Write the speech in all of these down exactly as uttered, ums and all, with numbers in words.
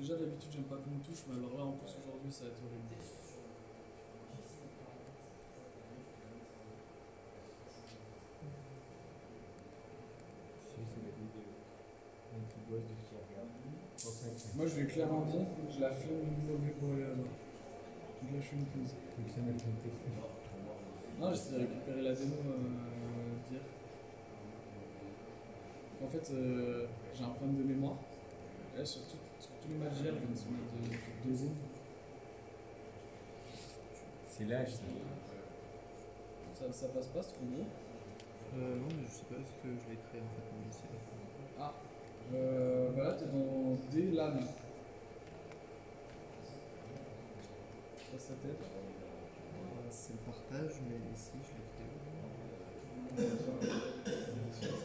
Déjà d'habitude j'aime pas qu'on me touche, mais alors là en plus aujourd'hui ça va être horrible. Moi je vais clairement dire, je la flemme du mauvais pour aller là-bas. Donc là je suis une pause. Non, j'essaie de récupérer la démo euh, d'hier. En fait, euh, j'ai un problème de mémoire. Et là, sur, tout, sur tous les matchs d'hier, je me suis mis de deux zooms. C'est l'âge, ça. ça. Ça passe pas, c'est trop gros. Euh, non, mais je sais pas ce que je l'ai créé en fait, mais c'est Ah, euh, voilà, t'es dans D LAN. Ça, ça t'aide. euh, c'est le partage, mais ici je l'ai créé.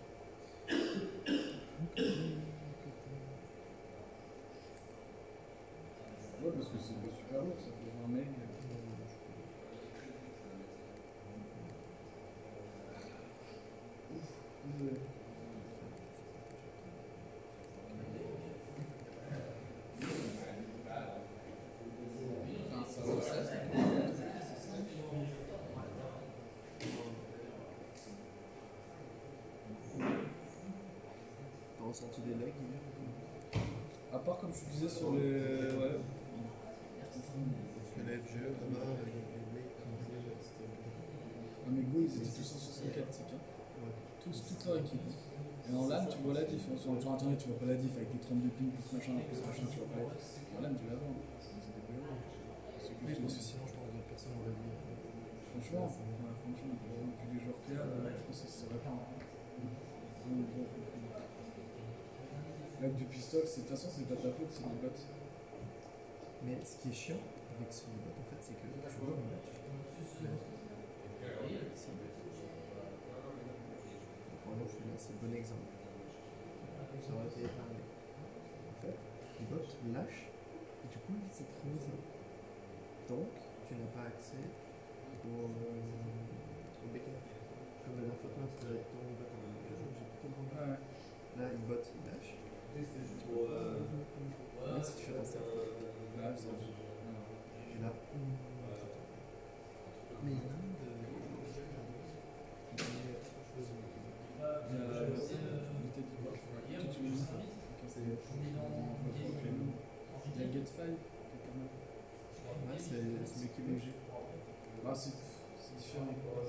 Ouais, parce que c'est pas super lourd, ça pour un mec. Désolé. Enfin, ça vaut ça, c'est T'as ressenti des lags hier? à part comme je disais sur les. Ouais. Parce que la F G E là-bas, il y a des lags qui disaient c'était. Ah, mes go, ils étaient tous en soixante-quatre ticks. Hein. Ouais. Tous, toute leur équipe. Et en LAN, tu vois la diff. Sur, sur internet, tu vois pas la diff avec les trente-deux pings, plus machin, plus machin, tu vois pas la diff. En LAN, tu la vois. C'est des B O. Oui, parce que sinon, je pense que personne n'aurait dit. Franchement, ouais, franchement, depuis les joueurs qu'il y a, euh, je pense que ça se répand. Avec du pistol, de toute façon, c'est pas ta faute, c'est des bots. Mais ce qui est chiant avec ce bot, en fait, c'est que tu vois un match. Vraiment, celui-là, c'est le bon exemple. Ça aurait été épargné. En fait, le bot lâche, et du coup, c'est trop ça. Donc, tu n'as pas accès au, euh, au beacon. Comme la dernière fois, toi, c'était avec ton bot en occasion, j'ai plus compris. Ouais. Là, le bot, il lâche. Même si tu fais passer. Ouais, c'est vrai. Et là, mais il y en a un de. Il y a l'unité d'ivoire. Toute une unité. Il y a Get five qui est pas mal. Ouais, c'est celui qui est léger. Ah, c'est c'est différent.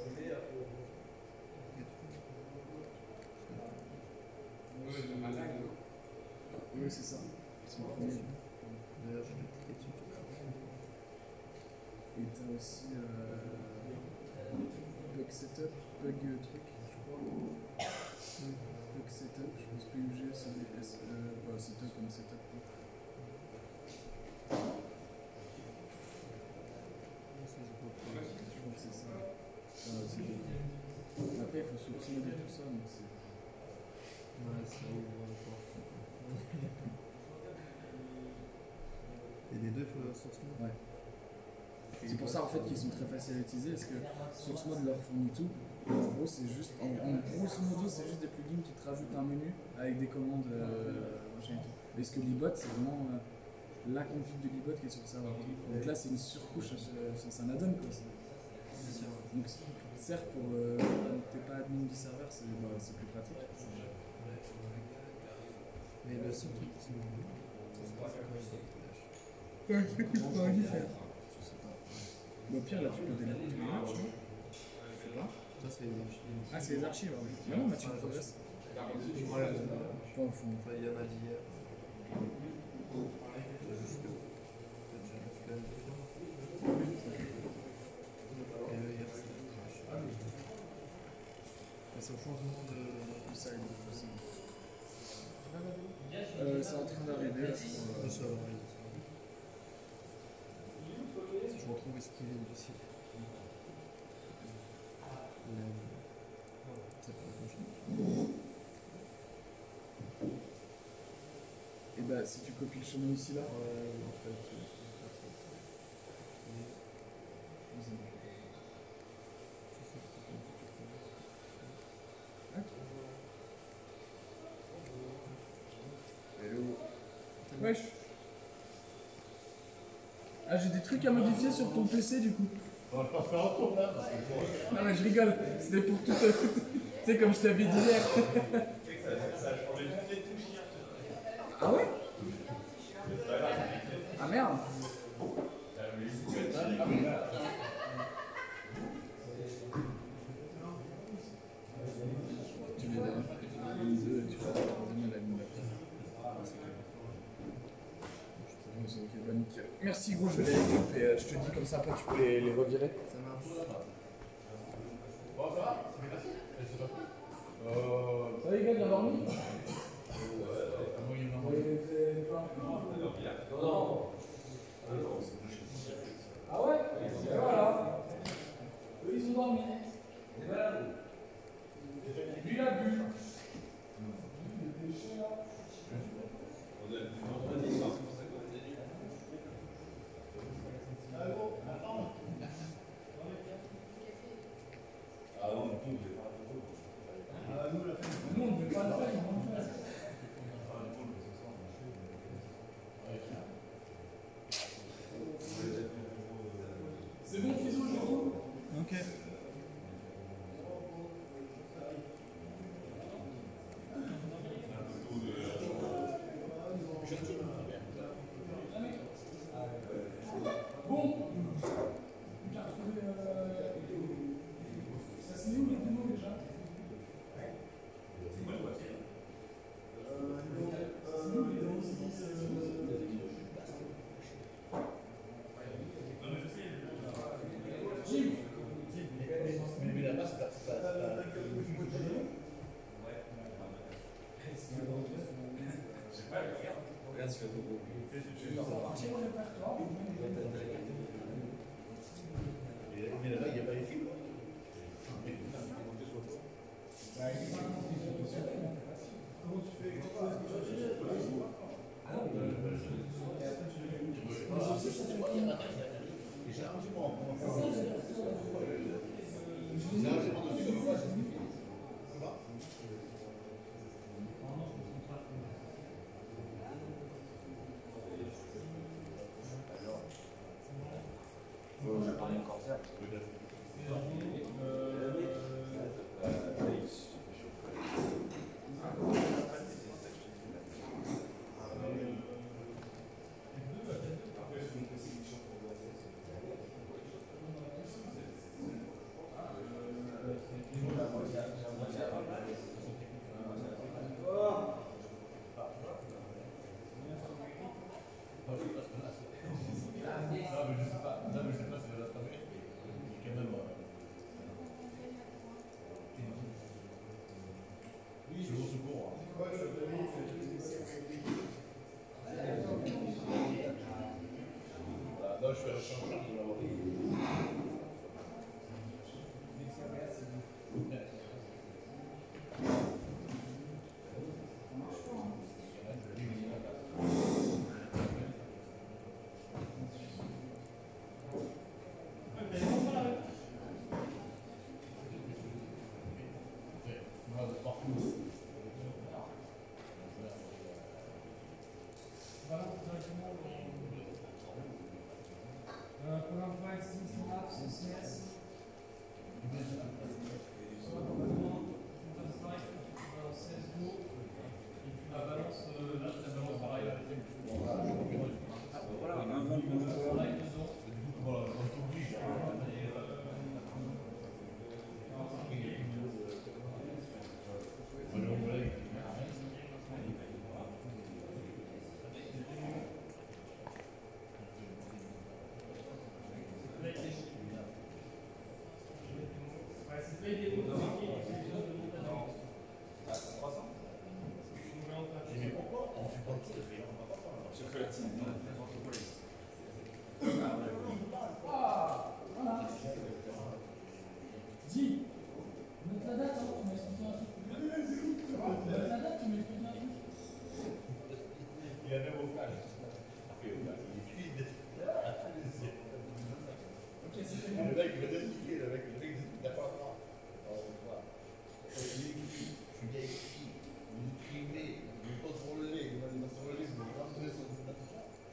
Oui, c'est ça. C'est le premier. D'ailleurs, je vais cliquer dessus. Et t'as aussi euh, Bug Setup, Bug Truc, je crois. Bug Setup, je pense P U G, c'est des S, euh, pas Setup comme Setup. Je crois que c'est ça. Ah, c'est bien. Après, il faut sourciller tout ça, donc c'est. Ouais, c'est ouvre la porte. Et les deux source mode. Ouais. C'est pour ça en fait qu'ils sont très faciles à utiliser, parce que Source Mode leur fournit tout. En gros, c'est juste, en, en grosso modo, c'est juste des plugins qui te rajoutent un menu avec des commandes euh, machin et tout. Parce que l'ibot, c'est vraiment euh, la config de l'ibot qui est sur le serveur. Donc là, c'est une surcouche, c'est un add-on quoi. Donc certes, pour euh, t'es pas admin du serveur, c'est bah, plus pratique. Mais le seul truc qui me c'est pas ça quand Ouais, c'est ce qu'il faudra y faire. Je sais pas. Au pire, là, tu peux démarrer tous les matchs, non? Je sais pas. Ça, c'est les archives. Ah, c'est les archives, oui. Mais non, match in progress. Ouais, euh, Pas au fond. enfin, il y en a d'hier. C'est juste que peut-être j'ai la flemme de faire. Et eux, hier, c'est crash. C'est au changement de. Du side, aussi. Euh, c'est en train d'arriver, là, je crois. De ça, ouais. Si je retrouve ce qu'il vient du site. Ça peut être Et bah, si tu copies le chemin ici, là. ouais, en fait, je vais faire ça. Hello. Wesh. Ah, j'ai des trucs à modifier sur ton P C du coup. On va pas faire un tour là. Parce que bon, Non mais je rigole, c'était pour tout. Tu sais, comme je t'avais dit hier. ça a changé toutes les touches hier. Ah ouais? Ah merde. Tu mets les œufs et tu vas donner la ligne d'après. C'est ok, bah nickel. Merci gros, je vais les récupérer et euh, je te dis comme ça après tu peux les, les revirer. Ça marche. Bon, ça va? C'est pas cool. Euh. Ça va les gars, bien dormi? Comment il est marrant? Non. Ah ouais? Et voilà. Eux ils ont dormi. Lui il a bu. Nous on ne veut pas le faire, on va le faire. C'est bon, Fiso, je trouve. Ok. Bon. Tu as retrouvé. Euh... Ça se met où les démos déjà? C'est quoi le boîtier? Euh. C'est où les démos? Jim. Mais là-bas, c'est pas. C'est pas. Regarde, tu fais tout beau. Tiens au répertoire. Mais là-bas, il n'y a pas les films. Je vais pas encore faire. Non, je suis à la chambre. Programme File six Apps, C S. Dis, note la date, hein, tu m'as expliqué un truc. Note la date, tu m'as expliqué un truc. Il a même au flash. Il est fluide. Ok, c'était Le bon. mec, il va t'expliquer, le mec, le mec, il n'a pas le temps. Je suis bien écrit, vous écrivez, vous contrôlez, vous allez contrôler, vous allez rentrer sur le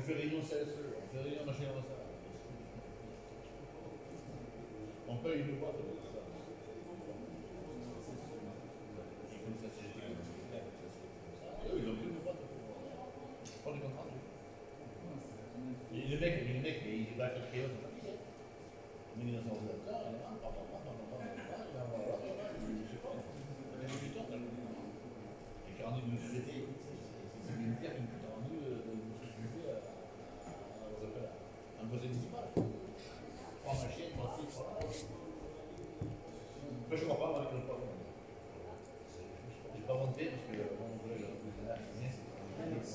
fait réunion C S E, on fait réunion machin comme ça. On paye une boîte pour ça. Et comme ça, c'est eux, ils ont pris une boîte pour prendre les contrats. Et le mec, le mec, il va faire créer son papier. Mais il est dans son ordinateur, il est là, pardon, pardon, pardon, pardon, je sais pas, il a du temps, et qui rendu une société, c'est le militaire qui nous a rendu une société à un projet municipal. Trois machines, trois six, voilà. Moi, je ne comprends pas avec le problème. Je n'ai pas monté parce que mon collègue a repris là, rien, c'est pas bon.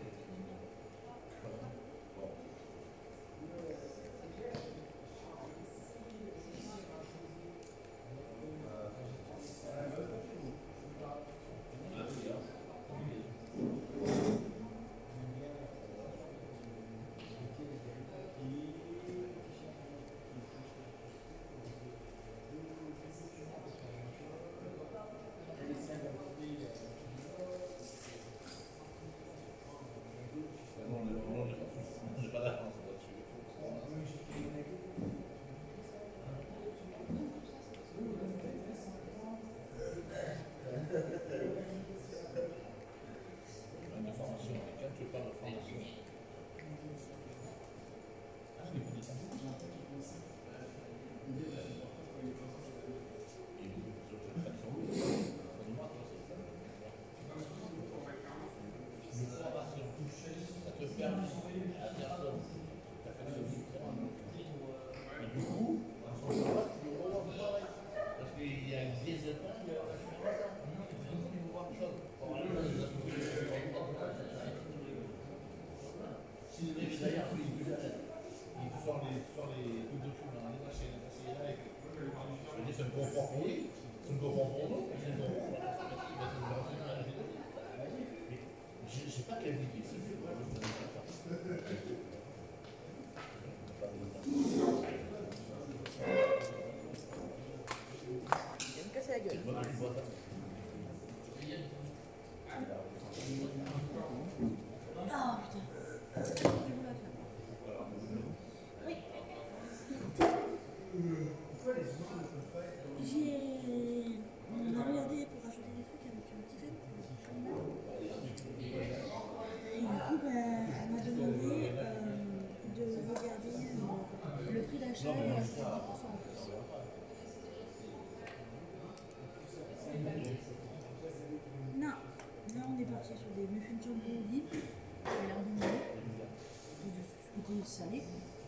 Salé.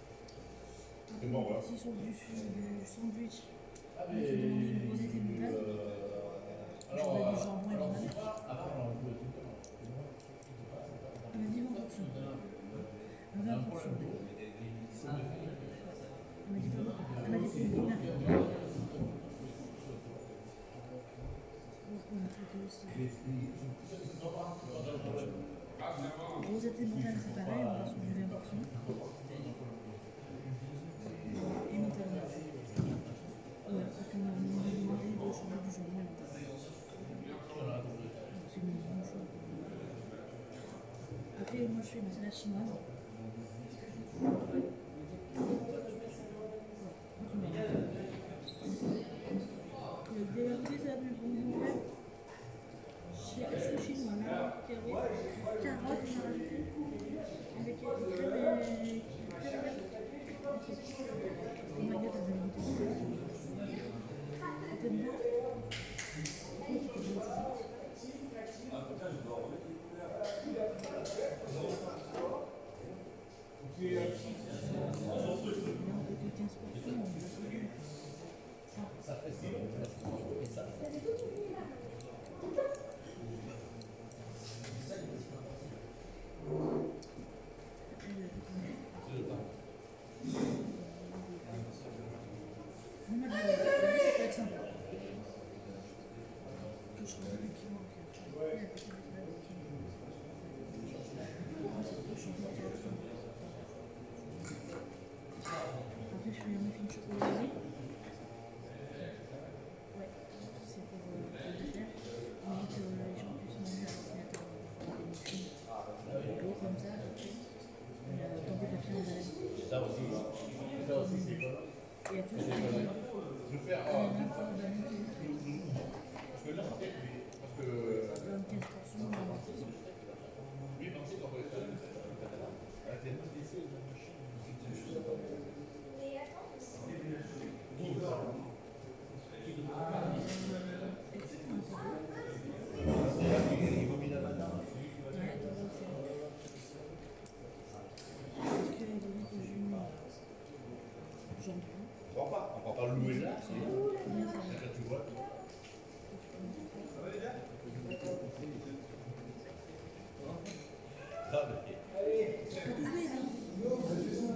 Après, on est parti sur du, du sandwich. On se demande une rosette et montagne. J'aurais du jambon et du navette. Elle m'a dit vingt pour cent. vingt pour cent. Elle m'a dit comment? Elle m'a dit combien? On a traité aussi. Rosette et montagne, c'est pareil, on part sur du vingt pour cent. Et montagne. Ouais, parce qu'on m'a demandé de changer du jambon et montagne. C'est mon bon choix. Après, moi je fais ma salade chinoise. Le développé, ça va plus bon. Chez Sushi, on a carottes, on a rajouté avec des crèmes et on va dire de t'aimes bien? quinze pour cent. Ça fait ça. Après, je fais un muffin chocolat. Ouais, c'est pour le dessert. Mais que les gens puissent manger à l'ordinateur. Des muffins gros comme ça. Je vais faire. Euh, euh, d'accord, bah, nickel. Parce que là, en fait, parce que. vingt-quinze pour cent. Oui, mais ensuite, on va faire une à la télé. Il vaut mis la banane. Ouais, attends, c'est vrai. Est-ce qu'elle veut que je lui. J'en prends. On prend pas, on prend pas le louer là. Combien ça va? Là, tu vois. Ah, mais. T'as tout fait, là?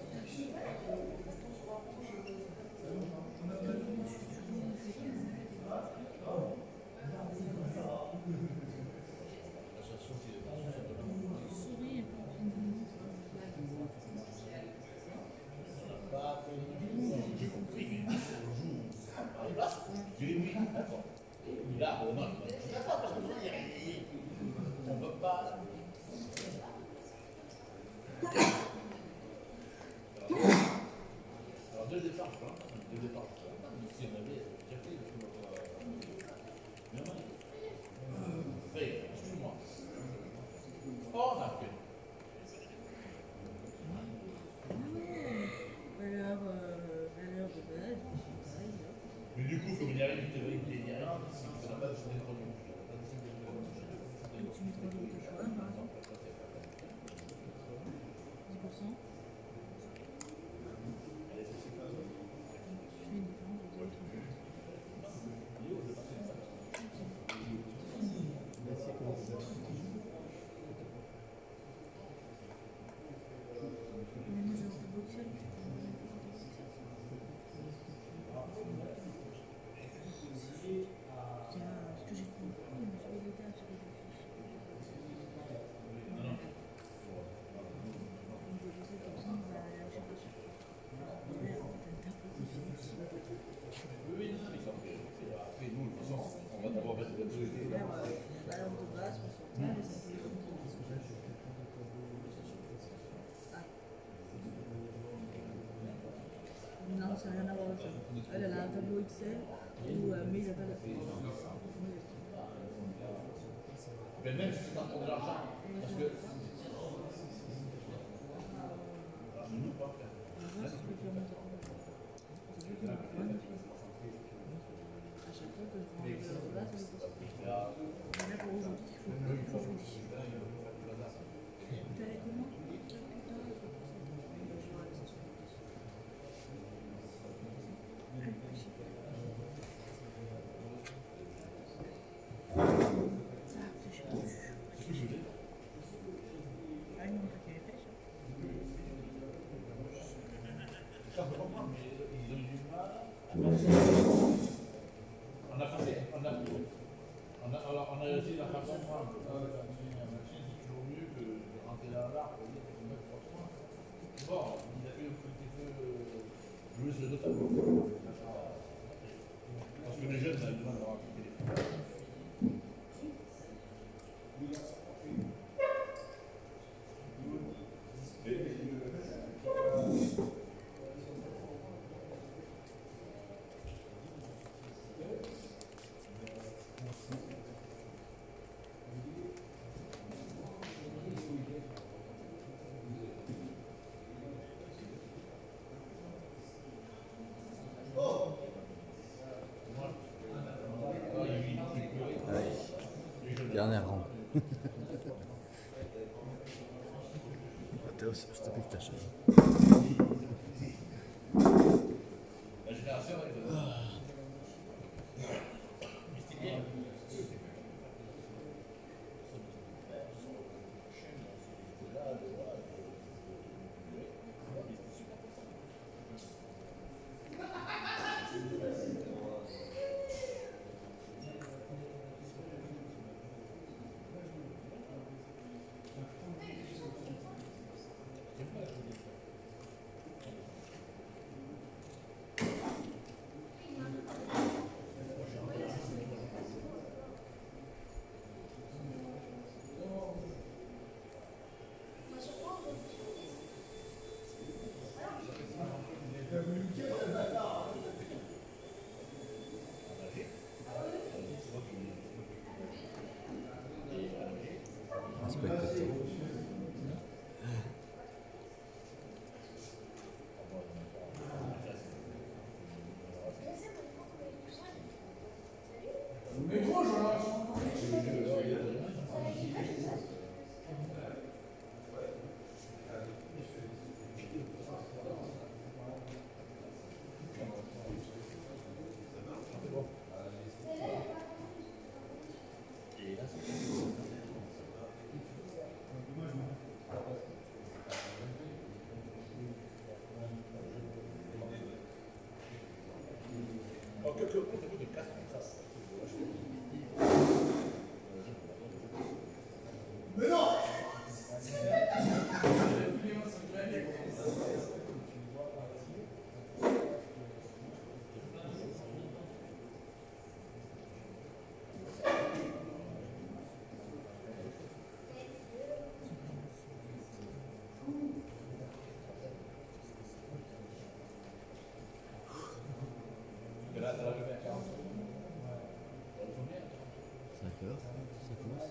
Souris, Je l'ai mis. D'accord. Et là, on a. D'accord, parce que là, il y a rien. On ne peut pas. Alors, deux départs, hein. Deux départs. Si on avait déjà fait, mais non. Fait, excuse-moi. Oh, on a fait. valeur, euh, valeur de base, c'est pareil, là. Mais du coup, comme il y a une théorie qui est derrière, ça n'a pas de changer de produit. Tu mettras d'autres choix, par exemple. dix pour cent. Tu fais une différence aux autres. Mais moi, j'ai un peu boxé. Tiens, ce que j'ai compris, mais je vais l'aider à se les affiches. Donc, je sais comme ça, on va aller à chercher. Ouais, t'as pas de fixe. Oui, oui, non, mais ça fait. Après, nous, de toute façon, on va d'abord mettre la priorité. Là, voilà, la valeur de base, pourcentage, et ça fait Ah. Non, ça n'a rien à voir avec ça. Elle, elle a un tableau Excel où, euh, mais il n'y a pas de. Mais même si tu as de l'argent, parce que. Mais nous, pas faire. À chaque fois que je prends la valeur de base, c'est possible. Mais là, pour aujourd'hui, il faut que je choisisse. T'avais comment? Ah, c'est cher. Ah non, t'as fait les pêches. Ça, je comprends, mais ils ont eu du mal. On a passé, on a, on a, alors, on a réussi la façon de prendre. C'est toujours mieux que de rentrer dans l'arbre et de mettre trois points. Bon, il a fait un petit peu jouer sur le tableau. Parce que les jeunes, là, ils demandent d'avoir un téléphone. Dernier rang. Théo, je te pique ta chaise. La génération, elle est Oh, que, que, que, que, que, casse comme ça. Mais non! cinq heures, ça commence.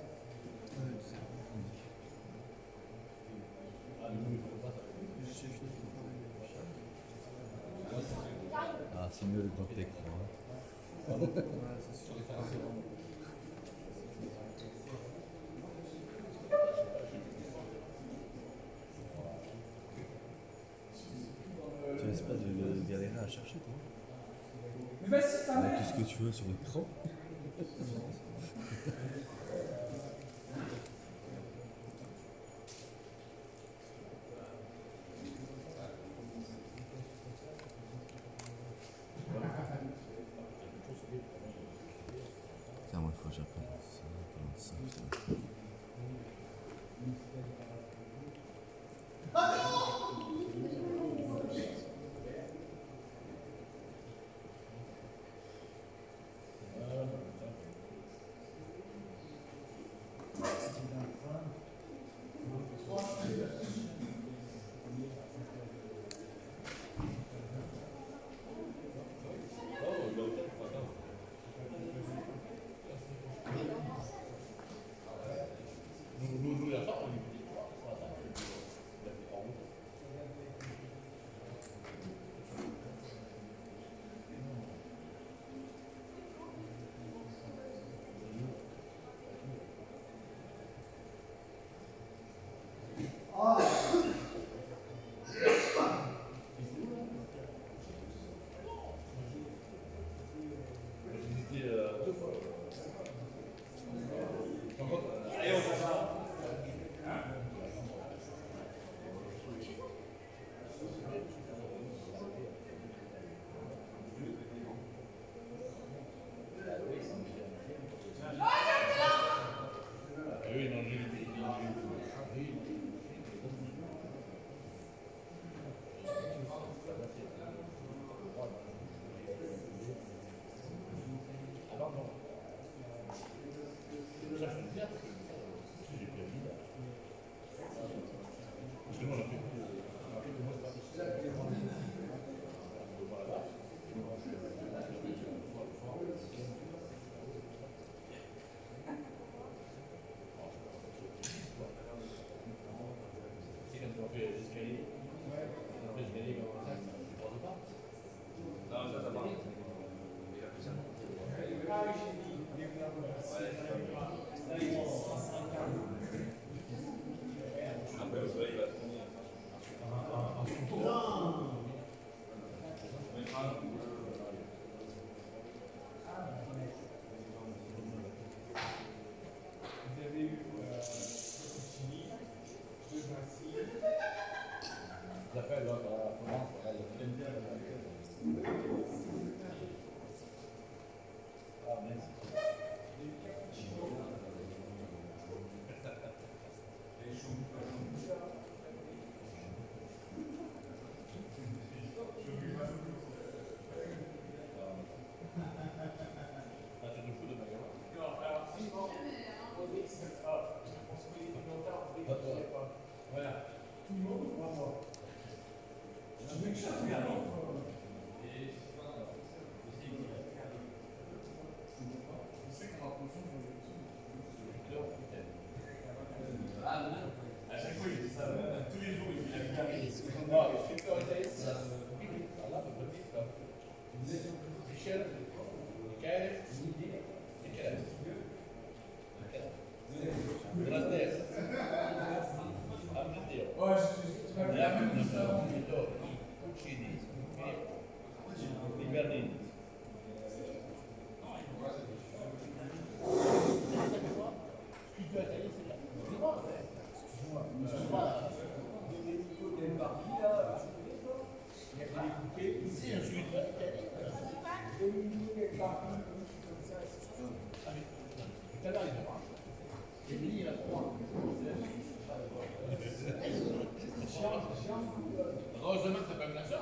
Ah, c'est mieux le grand écran. Hein. Tu risques pas de galérer à chercher, toi? Mais vas-y, ta Avec tout ce que tu veux sur l'écran. Tiens, moi, il faut que j'apprenne ça, comment ça, ça. Ici, un suite. à l'heure, il va pas. Et lui, il a trois. Heureusement que t'as pas même la soeur.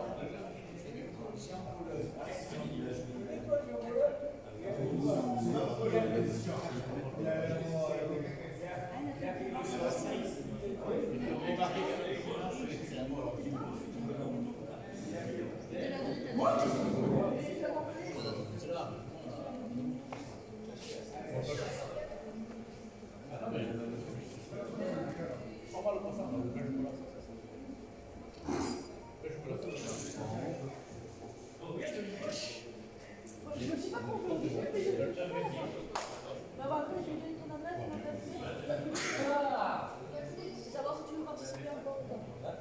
Je me suis pas convaincue. Bah, bah, après, je vais donner ton adresse, ton adresse. Savoir si tu veux participer encore ou pas.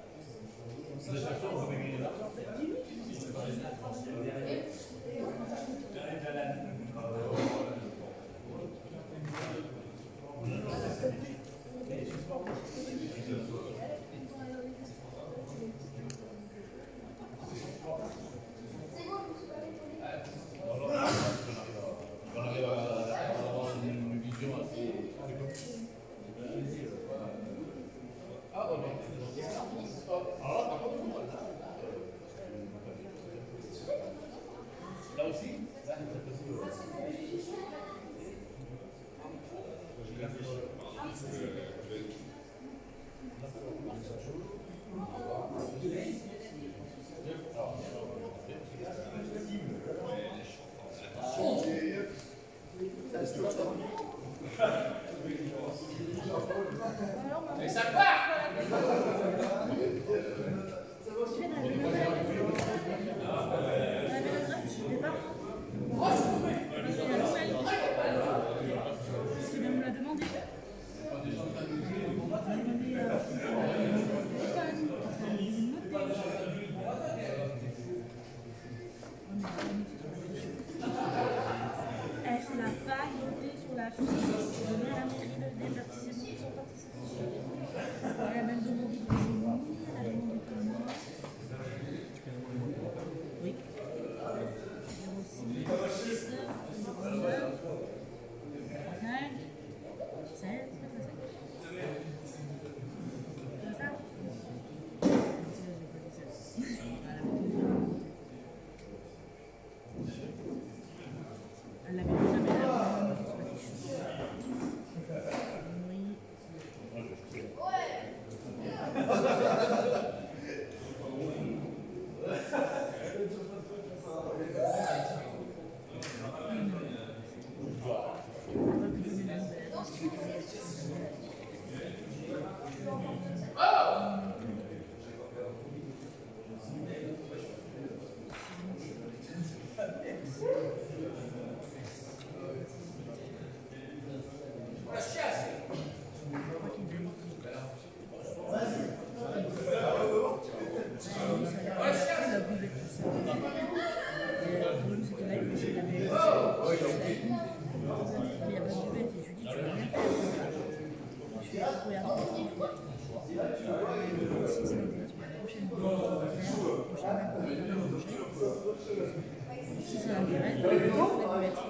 Là aussi, là, et ça part. Elle n'a pas noté sur la fiche de donner à la mairie de départiciper sur participation. Elle a même demandé de nous, elle a demandé comment. Oui. zéro six, zéro neuf, cinq, seize, c'est ça? Elle l'avait déjà mis là. Oui. Si ça l'intéresse, je vais vous mettre.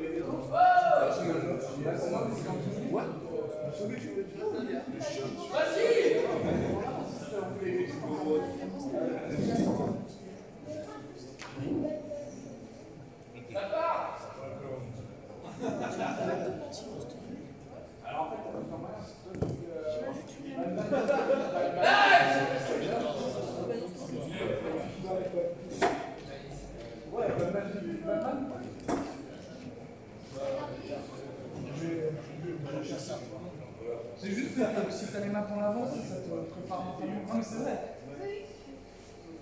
C'est juste que si t'as les mains pour l'avance, ça te prépare mentalement. Non mais c'est vrai. Théos ?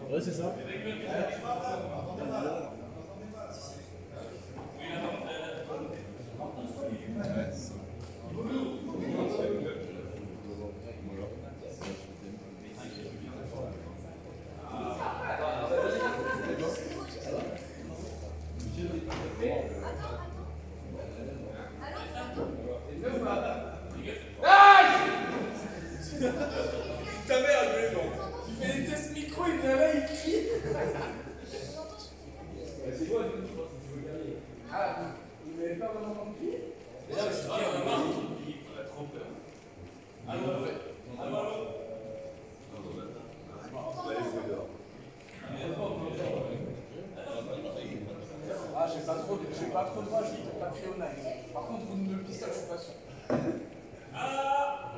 Ouais, c'est ça. Ta mère, il est bon. Il fait des tests micro, il vient là, il crie. C'est quoi, ah, vous n'avez pas vraiment compris? Là, c'est qui un marque qui a trop peur. Allô, allô, allô. Ah, j'ai pas trop, j'ai pas trop de droit, je dis pas crier au knife. Par contre, vous ne me pistez, je suis pas sûr. Ah!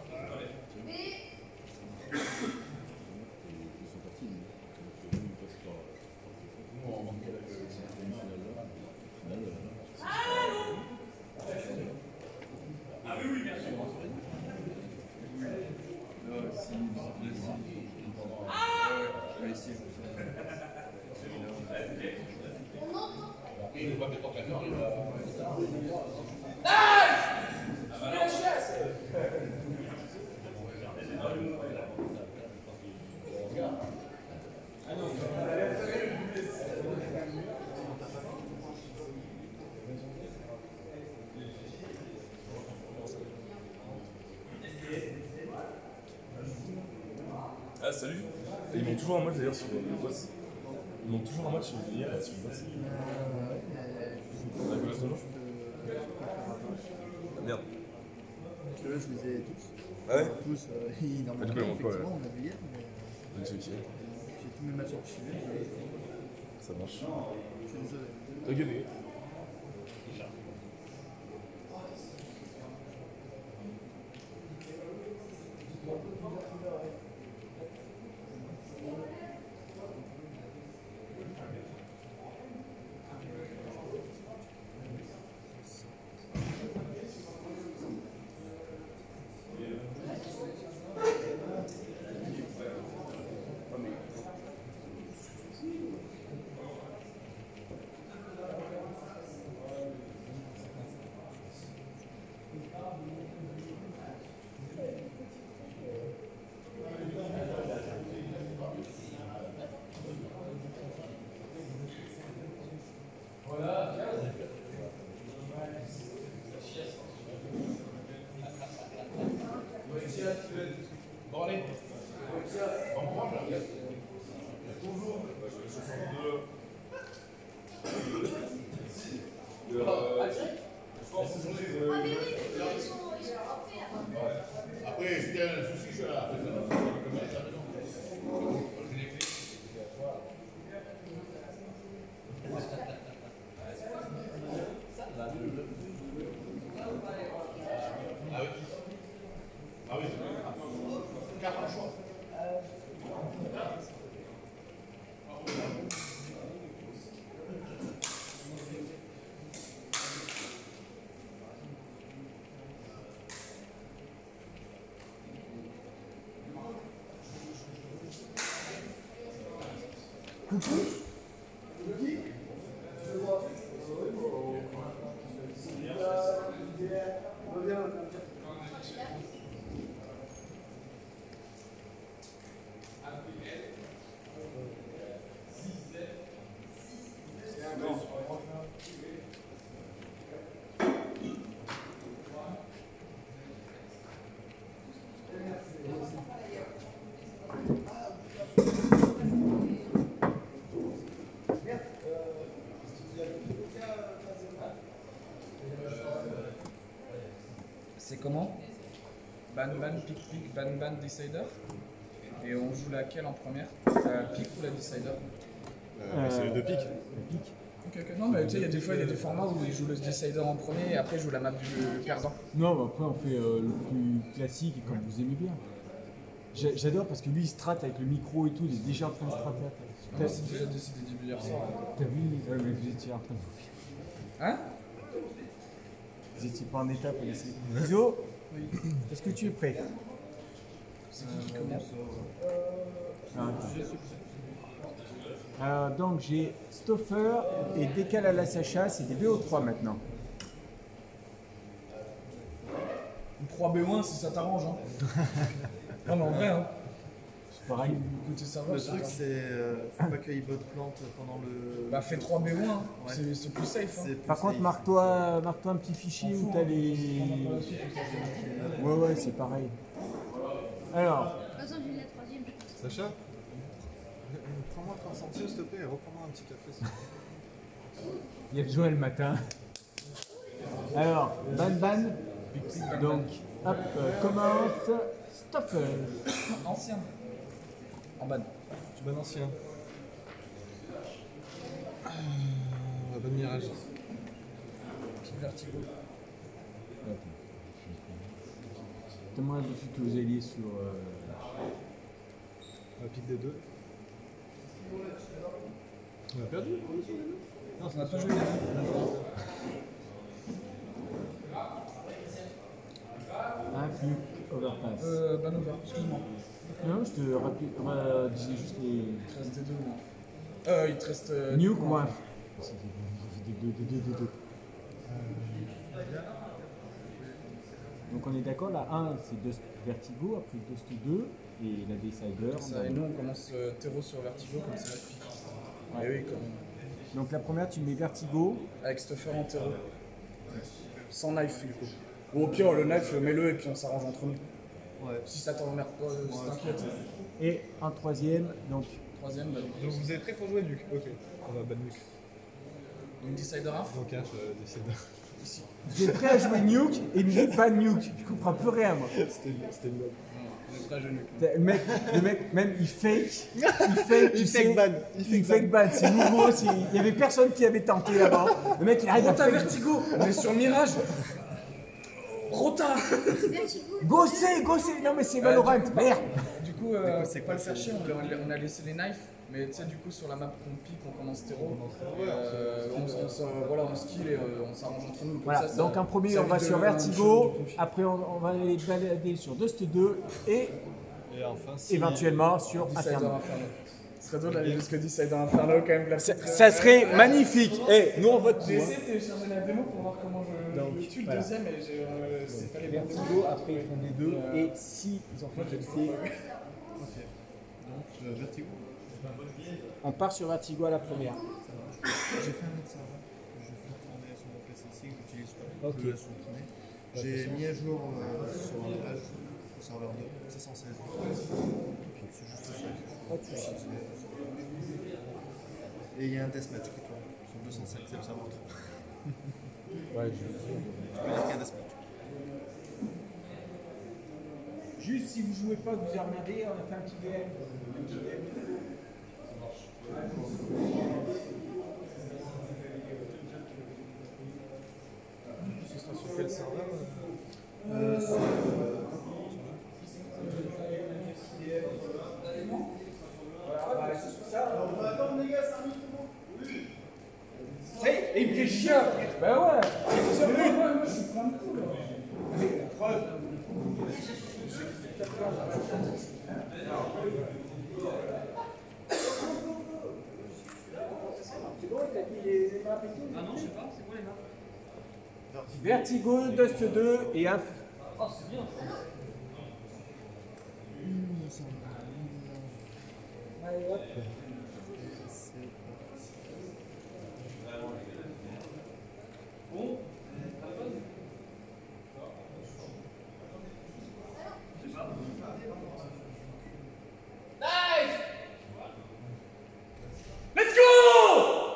Ah oui, oui, bien sûr. Je vais essayer. Il ne va pas mettre en placard, il va. La chaise! Ah salut. Ils m'ont toujours un match d'ailleurs sur le boss. Ils m'ont toujours un match sur le hier sur le boss. Ah merde. Parce que là, je les ai tous. Ah ouais. Tous, euh, il en Ah, du manque coup, il un, manque pas, ouais. effectivement, on l'a vu hier, mais Donc c'est ok. j'ai tous mes matchs archivés. Je Ça marche. suis désolé. Ok, ok. Bon, allez. On prend là. Après, c'était un souci, je suis là. Ah oui. Ah oui. Carte en choix. C'est comment? Ban ban, pick pick, ban ban, decider. Et on joue laquelle en première? La pick ou la decider? Euh, c'est les deux pics. Les pics. Ok, ok. Non, mais tu sais, il y a des fois, il y a des formats où ils jouent le decider en premier et après ils jouent la map du perdant. Non, bah après on fait euh, le plus classique et comme vous aimez bien. J'a- J'adore parce que lui il strat avec le micro et tout, il est déjà en train de strater. Moi, c'est déjà décidé début hier soir. T'as vu? Ouais, mais vous étiez en train de Hein? Vous étiez pas en état pour laisser. Iso, est-ce que tu es prêt? C'est qui qui commence? Ah, Euh, donc j'ai Stoffer et Décal à la Sacha, c'est des B O trois maintenant. Ou trois B O un si ça t'arrange. Hein. Non, mais en vrai, hein. C'est pareil. Côté serveur, Le ça truc, t'arrange. c'est. Euh, faut pas qu'il bot plante pendant le. Bah, fais trois B O un, hein. Ouais. c'est c'est plus safe. Hein. C'est plus Par contre, safe. marque-toi marque un petit fichier où t'as les. Ouais, ouais, c'est pareil. Alors, De toute façon, j'ai la troisième, je pense. Sacha euh, prends-moi trois centimes s'il te plaît et reprends-moi un petit café. s'il te plaît. il y a besoin le matin. Alors, Ban Ban. Donc, hop, euh, commence. Stoffer. Ancien. En bas. Tu bon ancien. Ah, bon mirage. Petit vertigo. Donne-moi de suite aux alliés sur. euh, On va pique des deux. On a perdu. Non, ça n'a pas joué. Un flux overpass. Euh, ban over, excuse-moi. Non, je te rappelle, euh, disais juste les. Il te reste des deux ou moins. Euh, il te reste. Euh, Nuke du coup, ou un. un. C'est des deux, des deux, des deux. Donc on est d'accord, la un c'est Dust Vertigo, après Dust deux et la Decider. Ça, et nous, on commence euh, terreau sur vertigo comme ça. Ouais. Et oui, comme. Donc la première tu mets Vertigo. Avec Stuffer en terreau. Sans knife, du coup. Ou au pire, le knife, mets-le et puis on s'arrange entre nous. Ouais. Si ça t'emmerde pas, euh, si t'inquiète. Et un troisième, donc Troisième, bah, Donc vous êtes prêts pour jouer Nuke? Ok. On va ban Nuke. donc Decider Inf. Donc H euh, décide. vous êtes prêt à jouer Nuke et il me dit pas Nuke. Je comprends plus rien moi. C'était c'était une blague. On est prêt à jouer Nuke. Le mec, le mec même il fake. Il fake, tu Il sais, fake ban. Il Il fake ban, c'est nouveau. c'est- Il y avait personne qui avait tenté là-bas. Le mec il arrive à Rota fake. Vertigo, on est sur Mirage. Rota. Vertigo. Gosser, gosser. Non mais c'est Valorant, du coup, merde. Du coup, euh, c'est pour quoi, pas le faire c'est- chier, on, a- on a laissé les knives, mais tu sais, du coup, sur la map qu'on pique, on commence terreau. Euh, on, on, se- voilà, on skill et euh, on s'arrange entre nous. Comme Voilà, ça, ça- donc un premier ça on va évite sur de- Vertigo, de conflit. après on, on va aller balader sur Dust deux et Et enfin, si. éventuellement sur Decider Inferno. Inferno. Ce serait drôle d'aller jusqu'à Decider Inferno quand même. La Ça, petite- ça serait magnifique. Eh, nous on vote pour. J'ai hein. essayé de télécharger la démo pour voir comment je, Donc, je tue le voilà. deuxième et j'ai, euh, c'est pas les bons démos. Vertigo, après ils font des deux Euh, et si ils en font j'ai des tout fait, Ok. Donc, euh, Vertigo. on part sur Vertigo à la première. J'ai fait un autre serveur que je vais tourner sur mon P C ici, que j'utilise pas. Ok. Le supprimer. J'ai mis à jour euh, sur la page au serveur deux, c'est censé être. C'est juste ça. Pas de soucis. Et il y a un deathmatch qui tourne sur deux cent cinq, c'est le serveur trois. Ouais, je... Tu peux dire qu'il y a un deathmatch. Juste si vous jouez pas, vous emmerdez, on a fait un petit D M. Un petit D M. Ce sera sur quel serveur? Euh, c'est. euh, Et il me fait chier. Bah ouais. C'est moi, moi, moi, je suis plein de coups là. Mais preuve. Ah non, je sais pas, c'est quoi les maps? Vertigo, Dust deux et un. Oh, c'est bien ça. Allez, hop. Bon, Let's go!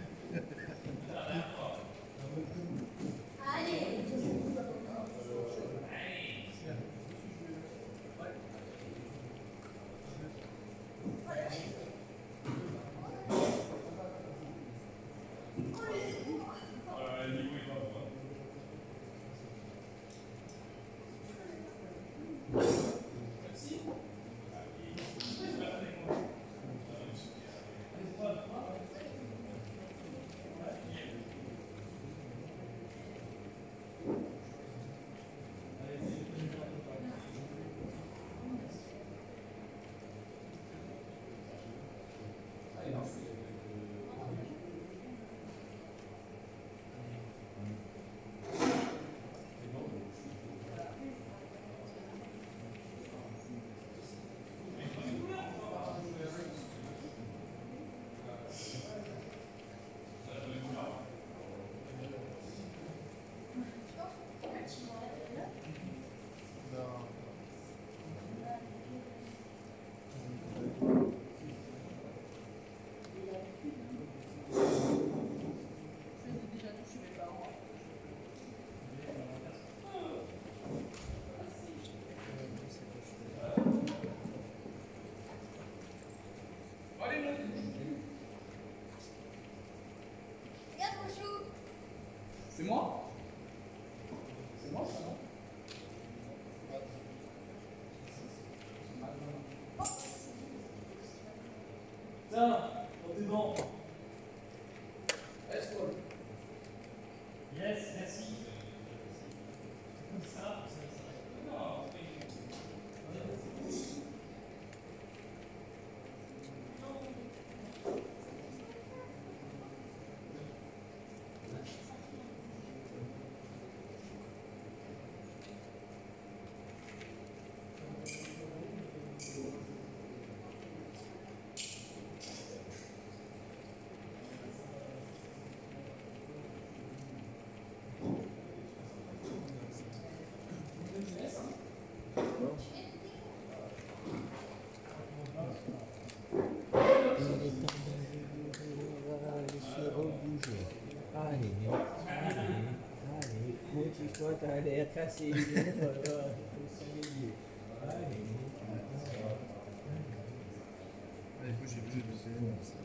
C'est moi? C'est moi ça, non? Tiens, on est bon. Reste-toi. Yes, merci. Comme ça, Allez, allez, allez, motive-toi, t'as l'air cassé, il faut s'amuser. Allez, Allez, bougez, bougez, bougez.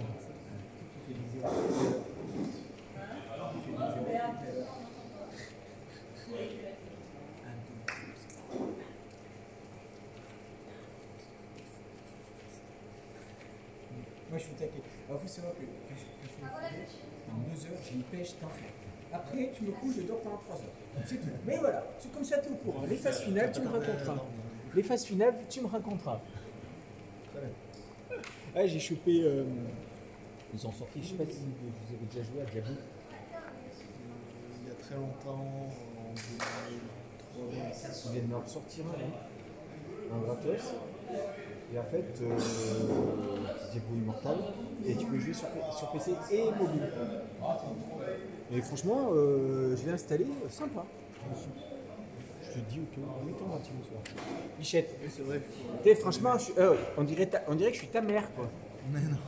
Moi je suis taqué. Alors faut savoir que quand je, quand je fais le projet, en deux heures, j'ai une pêche d'enfer. Après, je me couche, je dors pendant trois heures. C'est tout. Mais voilà, c'est comme ça, tu es au courant. Les phases finales, tu me raconteras. Les phases finales, tu me raconteras. Ah, j'ai chopé. Euh... Ils ont sorti, je sais pas si vous avez déjà joué à Diablo. Il y a très longtemps, en deux mille trois. Ils viennent d'en sortir un, hein. Un gratos. Et en fait, euh, Diablo Immortal, et tu peux jouer sur, sur P C et mobile. Et franchement, euh, je l'ai installé, euh, sympa. Je te dis, ok, oui, ton matin ce soir. Bichette. Oui, c'est vrai. T'es, franchement, je suis, euh, on, dirait ta, on dirait que je suis ta mère, quoi. Mais non.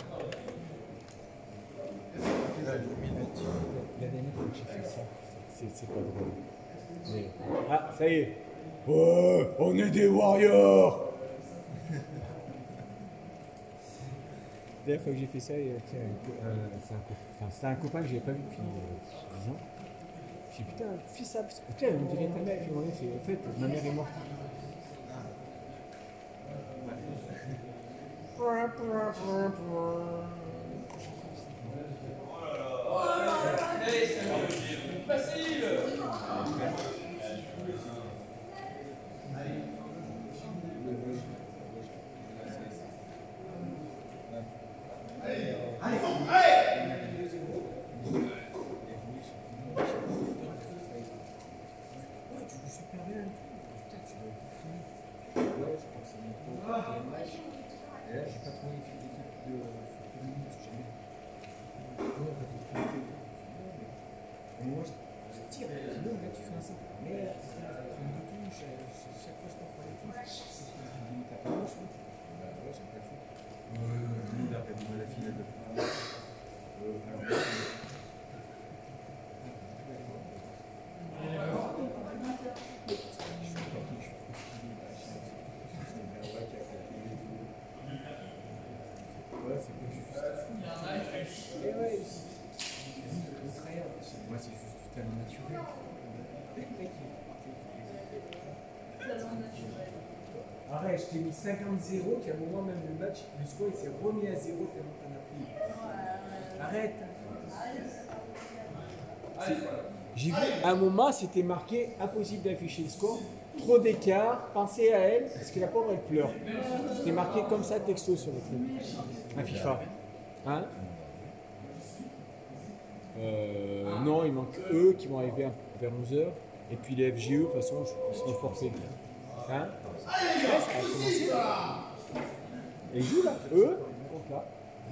La dernière fois que j'ai fait ça, c'est, c'est pas drôle. Mais... Ah, ça y est. Oh, on est des warriors. La dernière fois que j'ai fait ça, il y a, tiens, euh, c'est, un, enfin, c'était un copain que j'avais pas vu depuis euh, dix ans. J'ai dit putain, fais ça, putain, on dirait ta mère. Puis on fait, en fait, ma mère est morte. Hey, c'est facile. Et là, j'ai pas trop envie de faire d'équipe de féminine, parce que j'aime bien. Comment on va te Et moi, je, je tire, sinon, là, tu fais un simple. Merde, c'est ça, tu prends deux touches, chaque fois je t'en fais les touches. C'est pas une limite à moi, je trouve. Bah ouais, j'aime pas le foot. Euh, nous, là, t'as du mal à finale de. Euh, alors, talent naturel. Arrête, je t'ai mis cinquante zéro, qu'à un moment même le match, le score il s'est remis à zéro tellement t'en as pris. Arrête. J'ai vu, à un moment, c'était marqué impossible d'afficher le score, trop d'écart, pensez à elle, parce que la pauvre elle pleure. C'était marqué comme ça, texto sur le truc. Un FIFA. Hein euh, Non, il manque eux qui vont arriver vers onze heures, et puis les F G E, de toute façon, ils sont forcés. Hein ouais, ça a commencé. Et ils jouent là, eux, donc là.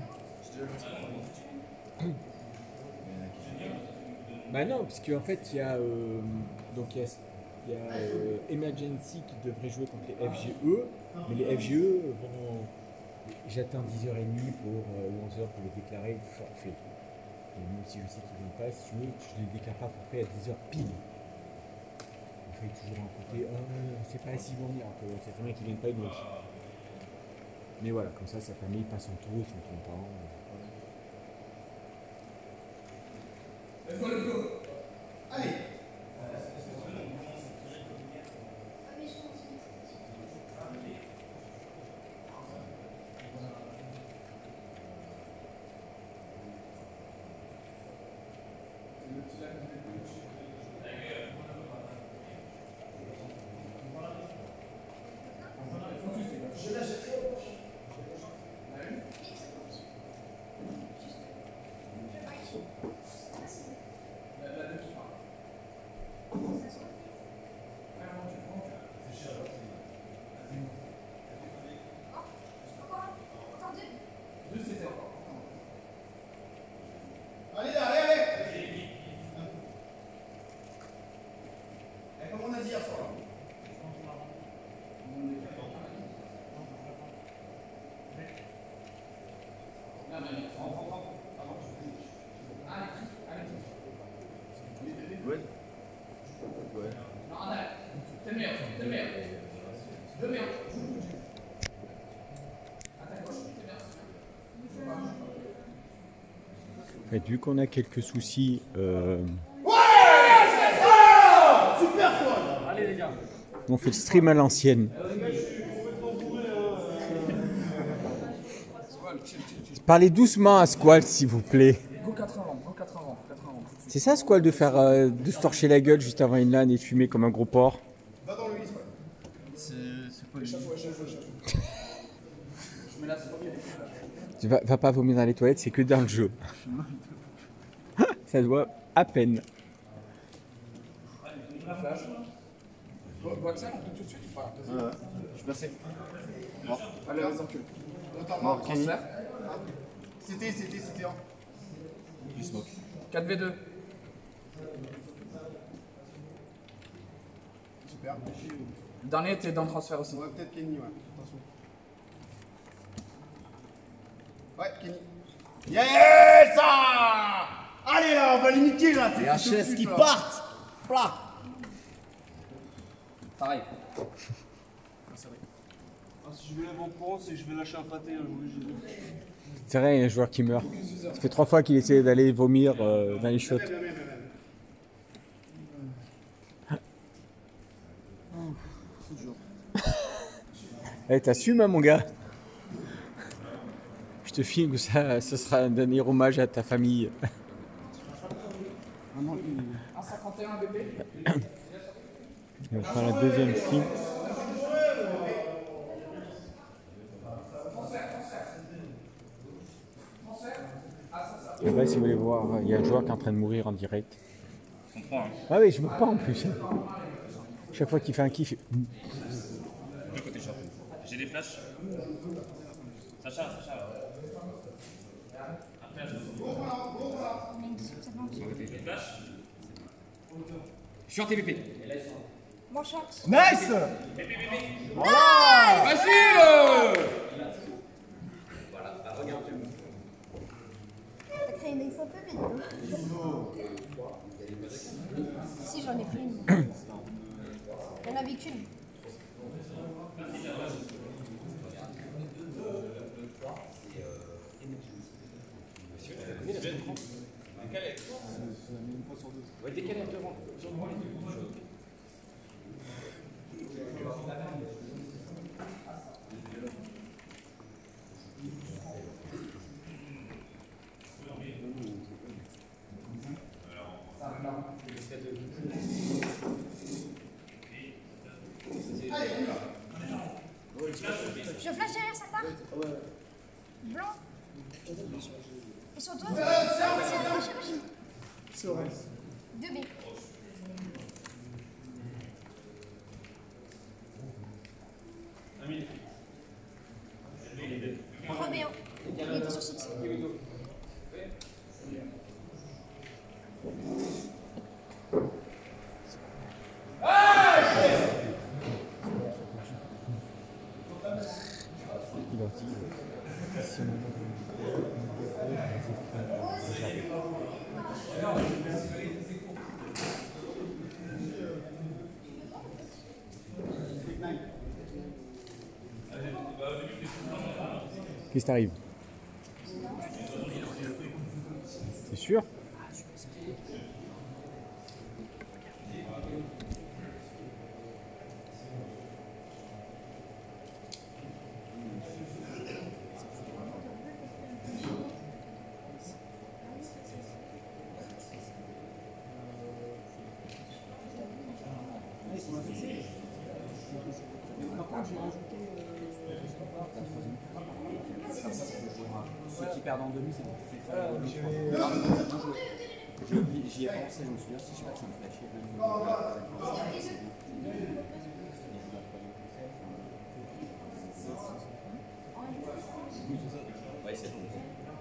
Bah non, parce qu'en fait, il y a, euh, donc il y a, il y a euh, Emergency qui devrait jouer contre les F G E, mais les F G E vont... J'attends dix heures trente pour, euh, ou onze heures pour les déclarer forfait. Et même si je sais qu'ils ne viennent pas, si tu veux, je ne les déclare pas forfait à dix heures pile. Il faut toujours un côté, oh, on ne sait pas s'ils vont venir, on sait très bien qu'ils ne viennent pas une autre. Mais voilà, comme ça, ça permet, ils passent en tour, ils sont contents. Let's go, let's go. Allez. Allez là, allez, allez. Et comme on a dit hier soir. Non, mais prends, prends, prends. Allez, allez. Ouais. Ouais. Non, allez. T'es le meilleur, t'es le meilleur. Le meilleur. À ta gauche, t'es bien. En fait, vu qu'on a quelques soucis, euh, Ouais, c'est ça. Super squad. Allez les gars. on fait le stream à l'ancienne. Parlez doucement à Squall, s'il vous plaît. Go quatre-vingts, go quatre-vingts, quatre-vingts. C'est ça, Squall, de faire euh, de se torcher la gueule juste avant une LAN et de fumer comme un gros porc. Va dans le lit, ouais. C'est c'est pas Échappe-toi, échappe-toi, échappe-toi. Je mets la soirée. Tu vas, va pas vomir dans les toilettes, c'est que dans le jeu. Ça se voit à peine. Flash. Vois que ça, on peut tout de suite ou pas? Ouais, je suis passé. Mort. Allez, vas-y, encule. Attends, Mort, Kenny. Transfert. C'était, c'était, c'était un. Il smoke. quatre v deux. Super. Le dernier était dans le transfert aussi. Ouais, peut-être Kenny, ouais. Attention. Ouais, Kenny. Yes ah. Allez là, on va les niquer là. Les H S qui partent. Plat. Pareil. Ah, si je me lève en courant, c'est que je vais lâcher un pâté. Hein, je vous le dis. C'est vrai, il y a un joueur qui meurt. Ça fait trois fois qu'il essaie d'aller vomir euh, dans les shots. Eh, t'assumes, hein, mon gars. Je te filme, ça, ça sera un dernier hommage à ta famille. un cinquante et un bébé. On va faire la deuxième film. Et là, si vous voulez voir, il y a un joueur qui est en train de mourir en direct. Je comprends. Hein. Ah oui, je me pas en plus. Chaque fois qu'il fait un kiff. il fait- De côté short. J'ai des flashs. Sacha, Sacha. Après, je des flashs. Je suis en T V P. Mon short. Nice. Facile. T'as créé une info peu vite. Si j'en ai pris une. Il y en avait qu'une. Décalé. C'est la même fois sur deux. Ouais, décalé devant. Je flash derrière, ça part. Blanc. Et sur toi, C'est vrai. deux B. trois B un. Il était sur six. Qu'est-ce qui t'arrive? C'est sûr? Ceux qui perdent en demi, c'est bon. J'y ai pensé, je me souviens, si je sais pas que ça me flashait. Ouais, c'est bon.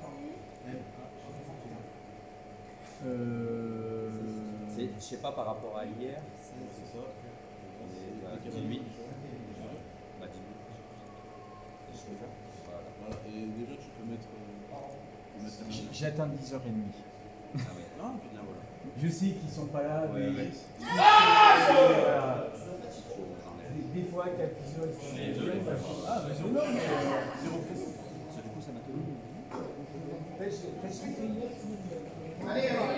Euh... C'est- Je sais pas par rapport à hier. C'est ça. On est à dix-huit. Bah, dix-huit. Je fais ça. Voilà. Voilà, et déjà tu peux mettre. euh, tu peux mettre un- J'atteins dix heures trente. Ah ouais. Non, bien voilà. Je sais qu'ils sont pas là, Ouais, mais. ouais. Voilà. Des, des fois, quatre épisodes. Ah, mais zéro. Non, mais. Zéro plus. Ça, du coup, ça m'a tenu. Fais- fais ce qu'il fait hier, tout. Allez, alors.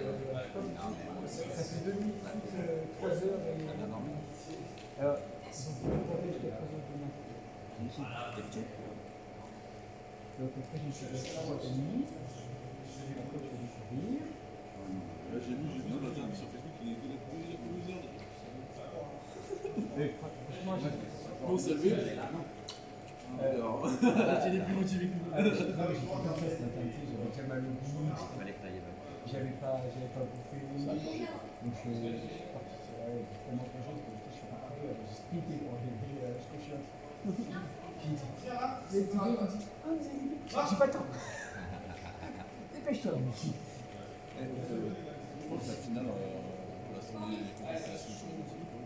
Ça fait deux minutes, euh, trois heures et. T'as bien dormi? Alors, ils sont venus pour jusqu'à trois heures du matin. D'habitude. Donc après, je me suis levé à trois heures trente. Après, je suis allé courir. Là, j'ai vu, j'ai vu ce matin sur Facebook, il était là pour deux heures. Mais franchement, j'ai. Bon, ça levé. Alors, il est plus motivé que nous. Ah, j'ai non, mais j'ai tout en fait ce matin, tu sais, j'avais déjà mal au bout. Il fallait que t'ailles. J'avais pas, j'avais pas bouffé. Donc je je suis parti, c'est vrai, tellement que je je suis parti, euh, j'ai sprinté pour arriver euh, jusqu'au chien. J'ai dit, vous avez dit, il m'a dit, ah vous avez dit, j'ai pas le temps. Dépêche-toi, Mickey. Je pense que la finale, euh, la semaine la semaine prochaine.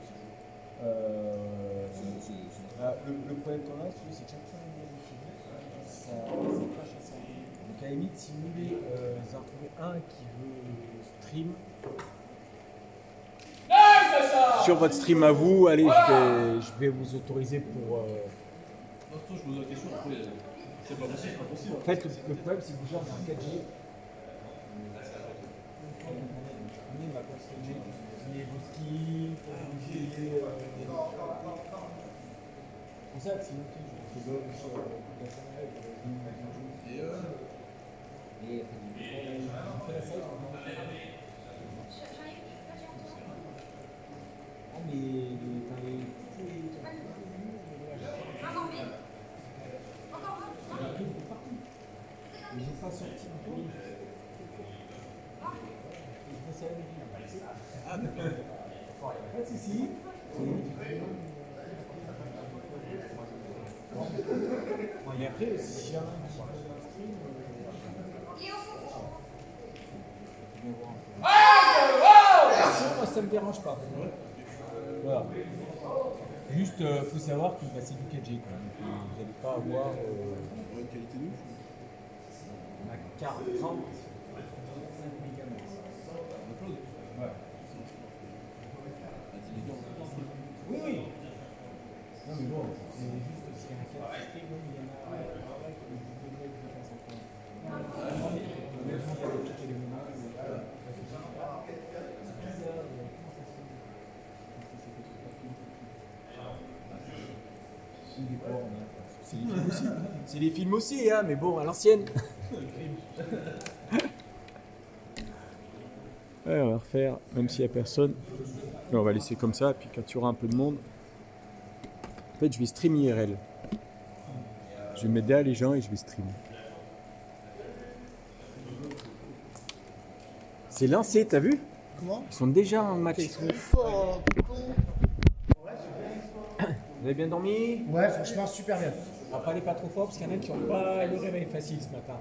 Euh, C'est- c'est- c'est- ah, le, le problème qu'on a, c'est que chaque fois qu'on est fini, ça, ça crache à ça. Donc à la limite, si vous voulez euh, en trouver un qui veut stream, sur votre stream à vous, allez, je vais, je vais vous autoriser pour. Euh... Non, je pose la question, après, c'est pas possible, c'est pas possible. En fait, le, le problème, c'est que vous gérez en quatre G. Il va consommer qui est vos skills, qui est. C'est pour ça que sinon, je fais gauche sur la salade. Et euh. Et on fait la salade. Ah, mais dans les. Mais j'ai pas sorti encore. Ah, d'accord. Pas de soucis. Bon, et après, si j'ai un qui va dans le stream, euh, moi ça me dérange pas. Voilà. Juste, il euh, faut savoir que bah, c'est du quatre G. Quoi. Donc, euh, vous n'allez pas avoir. Euh, Une qualité de ouf. On a quarante, trente-cinq mégabytes. Ouais. Oui, oui. Non, mais bon, c'est juste aussi un quatre G, il y en a qui ont deux mecs de temps en temps. Même s'il y a des petits éléments. C'est les films aussi. C'est les films aussi, hein, mais bon, à l'ancienne. Ouais, on va refaire, même s'il n'y a personne. Là, on va laisser comme ça, puis quand il y aura un peu de monde, en fait, je vais stream I R L. Je vais mettre derrière les gens et je vais stream. C'est lancé, t'as vu? Comment? Ils sont déjà en match. Ils sont forts. Vous avez bien dormi? Ouais, franchement, super bien. On va pas aller pas trop fort parce qu'il y en a qui n'ont pas le réveil facile ce matin.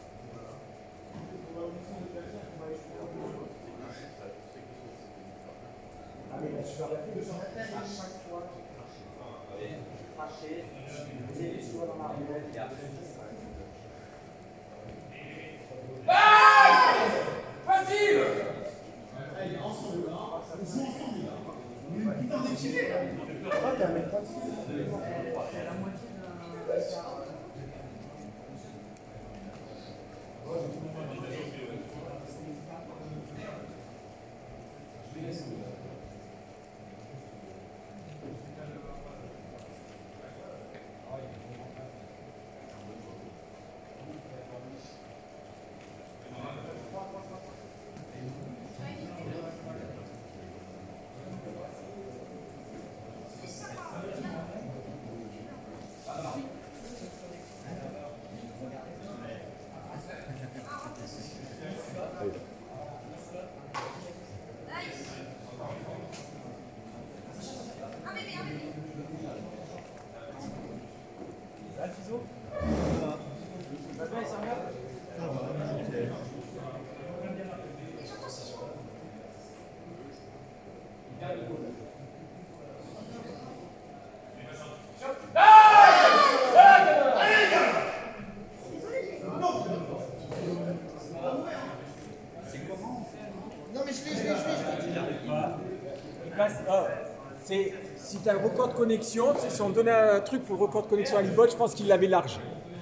Si tu as le record de connexion, si on donnait un truc pour le record de connexion à l'e-bot, je pense qu'il l'avait large.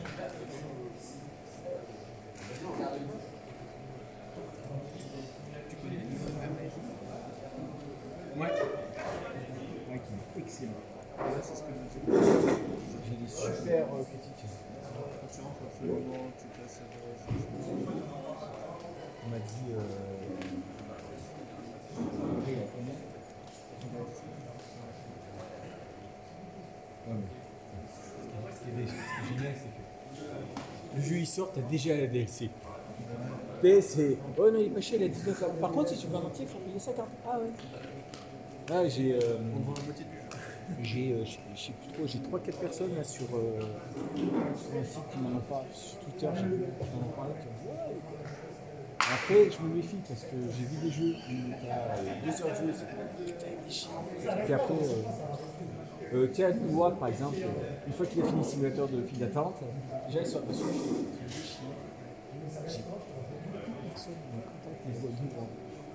Ouais. Ouais, qui est excellent. C'est ce que je me dis. J'ai des super euh, critiques. Quand tu rentres absolument, tu passes à on m'a dit. Euh... Ouais, mais ce qui est génial, c'est que le jeu il sort, t'as déjà la D L C. Et c'est. Oh non, il est pas cher, il a dix-neuf euros. Par contre, si tu veux un entier, il faut payer cinquante. Ah ouais. Ah, j'ai. Euh, on voit la moitié du jeu. J'ai, euh, je sais plus trop, j'ai trois quatre personnes là sur, euh, sur un site qui m'en ont parlé, sur Twitter, j'ai vu, qui m'en ont parlé. Ouais. Après, je me méfie parce que j'ai vu des jeux où t'as deux heures de jeu, c'est putain, des chiens. Puis après. Euh, Euh, tiens, moi par exemple, euh, une fois qu'il a fini le simulateur de file d'attente, déjà il sort dessus, j'ai chier. J'ai pas personne qui me contacte les voix devant.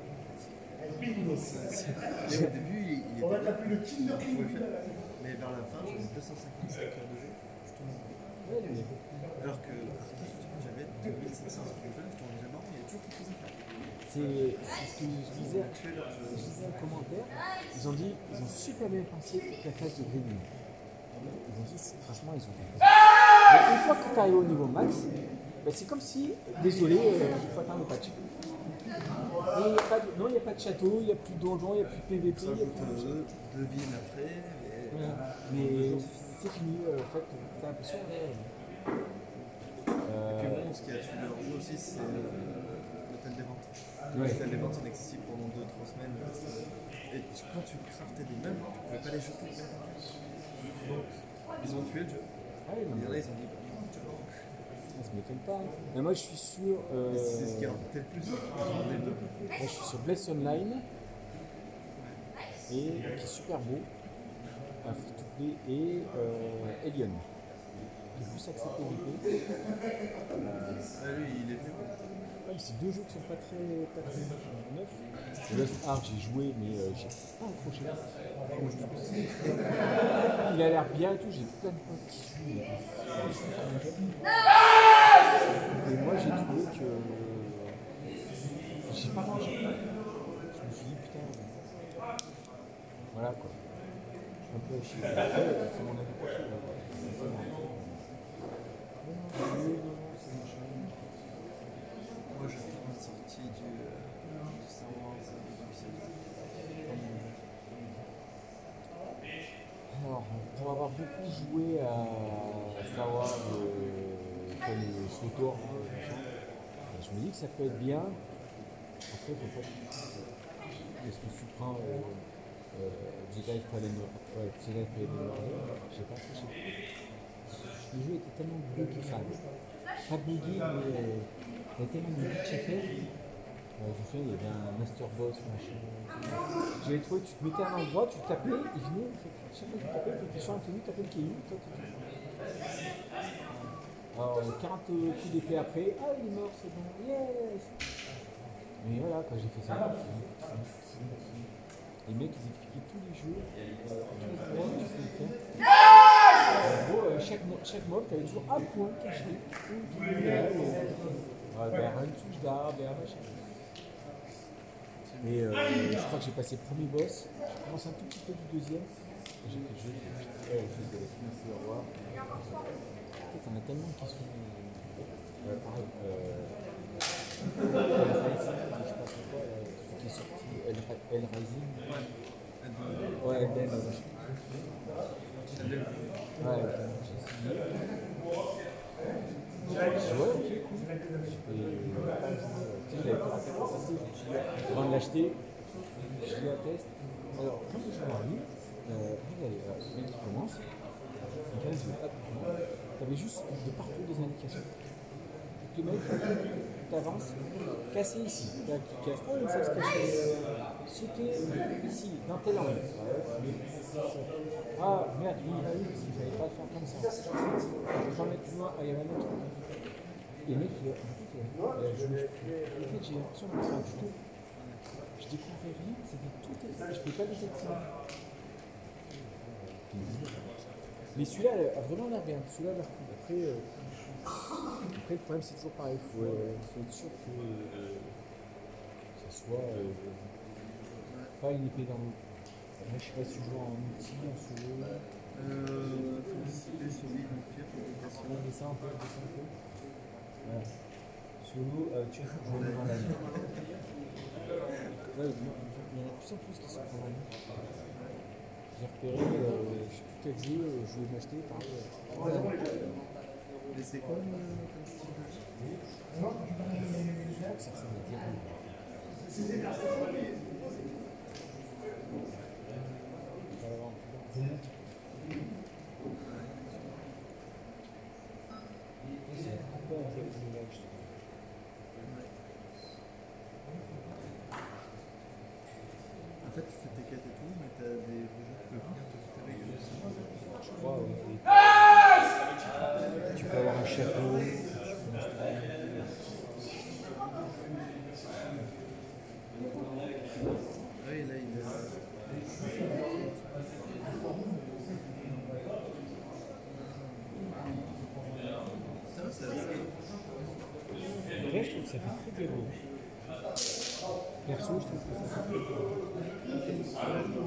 Au début, il, il était là, je pouvais le faire. Mais vers la fin, j'avais deux cent cinquante-cinq heures de jeu, je tournais. Alors que j'avais deux mille sept cents heures de jeu, je tournais jamais, il y a toujours quelque chose à faire. C'est ce que je disais, je disais en commentaire, ils ont dit, ils ont super bien pensé toute la phase de greening. Ils ont dit, franchement, ils ont bien pensé. Mais une fois que tu arrives au niveau max, ben c'est comme si, désolé, euh, il faut attendre le patch. Et y a pas de, non, il n'y a pas de château, il n'y a plus de donjon, il n'y a plus de P V P. Ça ajoute deux, deux villes après. Mais, voilà. Mais c'est fini, euh, en fait, tu as l'impression. Euh, euh, et puis bon, ce qui a tué leur jeu aussi, c'est l'hôtel des ventes. Ouais. L'hôtel des ventes inaccessible pendant deux trois semaines. Et quand tu craftais des meubles, tu ne pouvais pas les jeter. Donc, ils ont tué le jeu. Ah oui, non, et là, ils ont dit, ça ne m'étonne pas. Mais moi, je suis sur. Euh... C'est ce qui a rapporté le plus. Moi, je suis sur Bless Online. Et qui est super beau. Un free-to-play et euh, Alien. J'ai plus accès P V P. Ah oui, il est venu. Ouais, c'est deux jeux qui sont pas très, pas très neufs. Lost Ark, j'ai joué, mais euh, j'ai pas accroché. Il a l'air bien et tout, j'ai plein de potes qui jouent. Et moi, j'ai trouvé que. J'ai pas mangé. Je me suis dit, putain. Voilà quoi. Je suis un peu à chier. Après, c'est mon avis. sortie du, euh, du Star Wars épisode. Alors, pour avoir beaucoup joué à Star Wars, euh, comme le Sotor, je me dis que ça peut être bien. Après, faut pas. Est-ce que tu prends euh, euh, Jedi Fallen Order, ouais, Jedi Fallen Order, j'ai pas accroché. Le jeu était tellement buggy, enfin, pas buggy, mais euh, il y a tellement de glitch à faire. Euh, je me souviens, il y avait un Master Boss, machin. J'avais trouvé, tu te mettais à un endroit, tu tapais, il venait, en fait, chaque fois que tu tapais, tu étais sur un tenue, tu tapais le K I, toi, tu Alors, quarante coups d'épée après, ah, il est mort, c'est bon, yes! Mais voilà, quand j'ai fait ça, les mecs ils expliquaient tous les jeux, euh, tous les points que tu pouvais faire. En gros, euh, chaque, chaque mob, tu avais toujours un point caché. Ouais, vers une touche d'arbre, vers machin. Et euh, je crois que j'ai passé le premier boss, j'ai commencé un tout petit peu du deuxième. J'ai fait le jeu, j'ai fait de la finance au revoir. En fait, on a tellement qui sont. Euh, pareil. Euh, je sais pas pourquoi, celui qui est sorti, El, El Rising. Ouais, Elden. Ouais, Elden, j'ai essayé. Ouais, ok, cool. Et tu sais, je l'avais pas assez testé, je me suis dit, avant de l'acheter, je l'ai à test. Alors, quand je joue en ligne, euh, regardez, le mec qui commence, il reste de hop, t'avais juste de partout des indications. Le mec, t'avances, casser ici, là, qui casse, oh, il faut se cacher, sauter ici, dans tel angle. Ah, merde, il y en a eu, il fallait pas le faire comme ça. Je vais pas mettre plus loin, ah, il y avait un autre. Et le mec, il a, en fait, il a joué. En fait, j'ai l'impression de faire du tout. Je découvrais rien, c'était tout, je peux pas désactiver. Mais celui-là a vraiment l'air bien, celui-là a l'air cool. Après, euh, Après, le problème, c'est toujours pareil. Il faut, euh, faut être sûr que euh, ça soit euh, pas une épée dans l'eau. Moi, je sais pas si tu joues en outil, en solo. Euh. Faut décider sur les pire, faut décider. On descend un peu, on descend un peu. Voilà. Solo, euh, tu joues dans la nuit. Ouais, il y en a de plus en plus qui sont dans la nuit. J'ai repéré, euh, je sais plus quel jeu, euh, je voulais m'acheter, pareil. Euh, Mais c'est quoi comme style de jeu? Je crois que ça ressemble à Diablo. En fait, tu fais tes quêtes et tout, mais t'as des jeux qui peuvent venir te quitter avec eux aussi. Je crois, oui. Tu peux avoir un chapeau. Oui, là, il est. Ça, ça, ça. Après, je trouve que ça fait très Diablo. Perso, je trouve que ça fait très Diablo.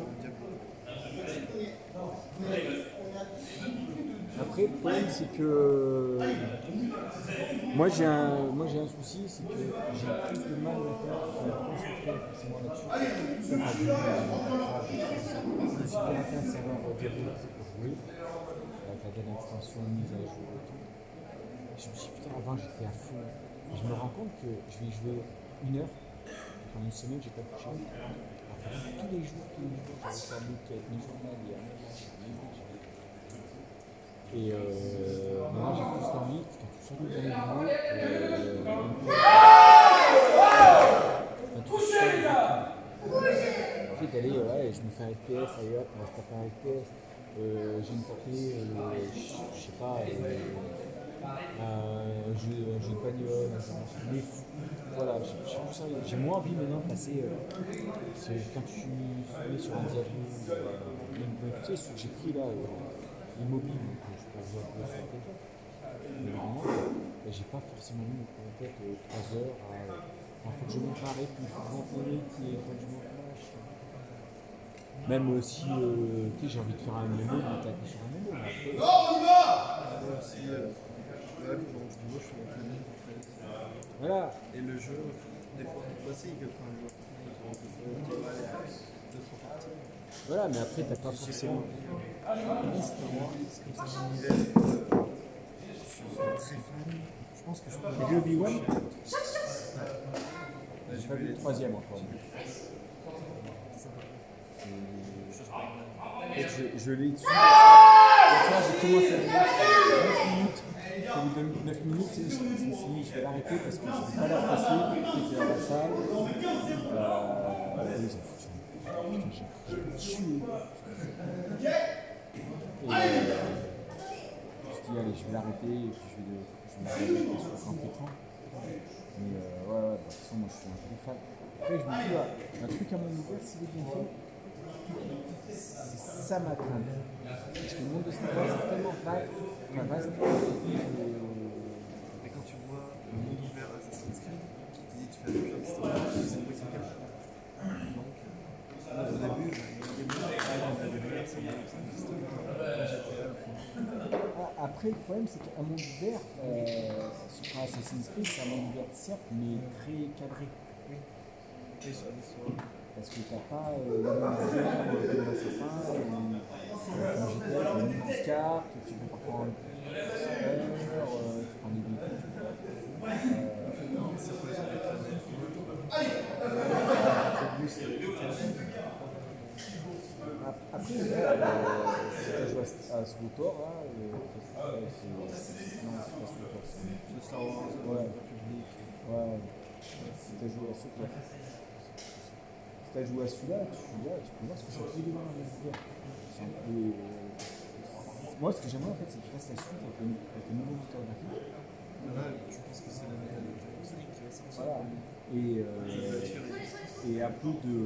Après, le problème, c'est que moi j'ai un, moi j'ai un souci, c'est que j'ai plus de mal à faire, à me concentrer forcément là-dessus. C'est pas du tout. Je me suis connecté à un serveur Diablo pour jouer, avec la dernière extension mise à jour et tout. Je me suis dit, putain, avant j'étais à fond. Et je me rends compte que je vais jouer une heure, pendant une semaine, j'ai pas touché. Alors, tous les jours, tous les jours, j'avais faire mes quêtes, mes journalières, mes machins, mes machins. Et euh, maintenant j'ai plus envie, parce que tout seul dans les vidéos, euh, un truc seul et tout. Tu sais, d'aller, ouais, je me fais un F P S, allez hop, on va se taper un F P S. Euh, j'ai une tapée, euh, je sais pas, euh, un, jeu, un jeu de bagnole, mais voilà, j'ai moins envie maintenant de passer, euh, quand tu mets sur un Diablo, euh, tu sais, ce que j'ai pris là, euh, immobile, donc je peux jouer un peu sur le téléphone. Mais vraiment, euh, j'ai pas forcément mis en tête euh, trois heures à. Il faut que je monte ma rep, il faut que je monte mon métier, il faut que je monte ma machin. Même euh, si euh, j'ai envie de faire un mémo, de m'attaquer sur un mémo. Après, non, on y va! Moi aussi, euh, ouais, pour le jeu, je suis en plein en fait. Voilà. Et le jeu, Des fois, des fois, c'est que quand un joueur Fortnite, on peut pas deux, trois parties. Voilà, mais après, t'as pas Je sais forcément. pas. Moi, c'est pour moi, c'est comme ça mon univers. euh, Je suis très fan. Je pense que je peux. T'as vu Obi-Wan? J'ai pas vu le troisième encore. Et je, je l'ai dessus. Et j'ai commencé à le voir neuf minutes. Comme il donne neuf minutes, tu sais, je, je me suis dit, je vais l'arrêter parce que je ne vais pas la passer. J'étais dans la salle. Euh, ils ont foutu. Putain, j'ai j'ai tué. Et euh, je me suis dit, allez, je vais l'arrêter et puis je vais, le, je vais l'arrêter sur grand écran. Mais euh, ouais, ouais, de toute façon, moi je suis un gros fan. Après, je me dis, ouais, un truc à mon ouvert, s'il est bien fait, c'est ça ma crainte. Parce que le monde de Star Wars est tellement vague, enfin vaste. Et quand tu vois le monde ouvert Assassin's Creed, tu te dis, tu fais la même chose, tu sais où il se cache. Donc, là, au début, il y a des mondes qui sont des ça n'existe pas. Après, le problème, c'est qu'un monde ouvert, euh, sur Assassin's Creed, c'est un monde ouvert, certes, mais très cadré. Oui. Et sur l'histoire. Parce que t'as pas euh, le monde ouvert euh, comme dans Sapin, euh, comme G T A, t'as une petite carte, tu peux pas prendre un super, euh, tu prends des véhicules. Après, là, si tu joues à Swotor, là, c'est. Non, c'est pas Swotor, c'est Star Wars, ouais. Ouais, si tu as joué à Swotor. Si tu as joué à celui-là, tu, là, tu peux voir ce que ça fait demain dans les joueurs. C'est un peu. Moi, ce que j'aimerais en fait, c'est qu'ils fassent la suite avec le, avec le nouveau moteur graphique. Là, je pense que c'est la nouvelle cinq qui va sortir. Voilà. Et, euh, et un peu de.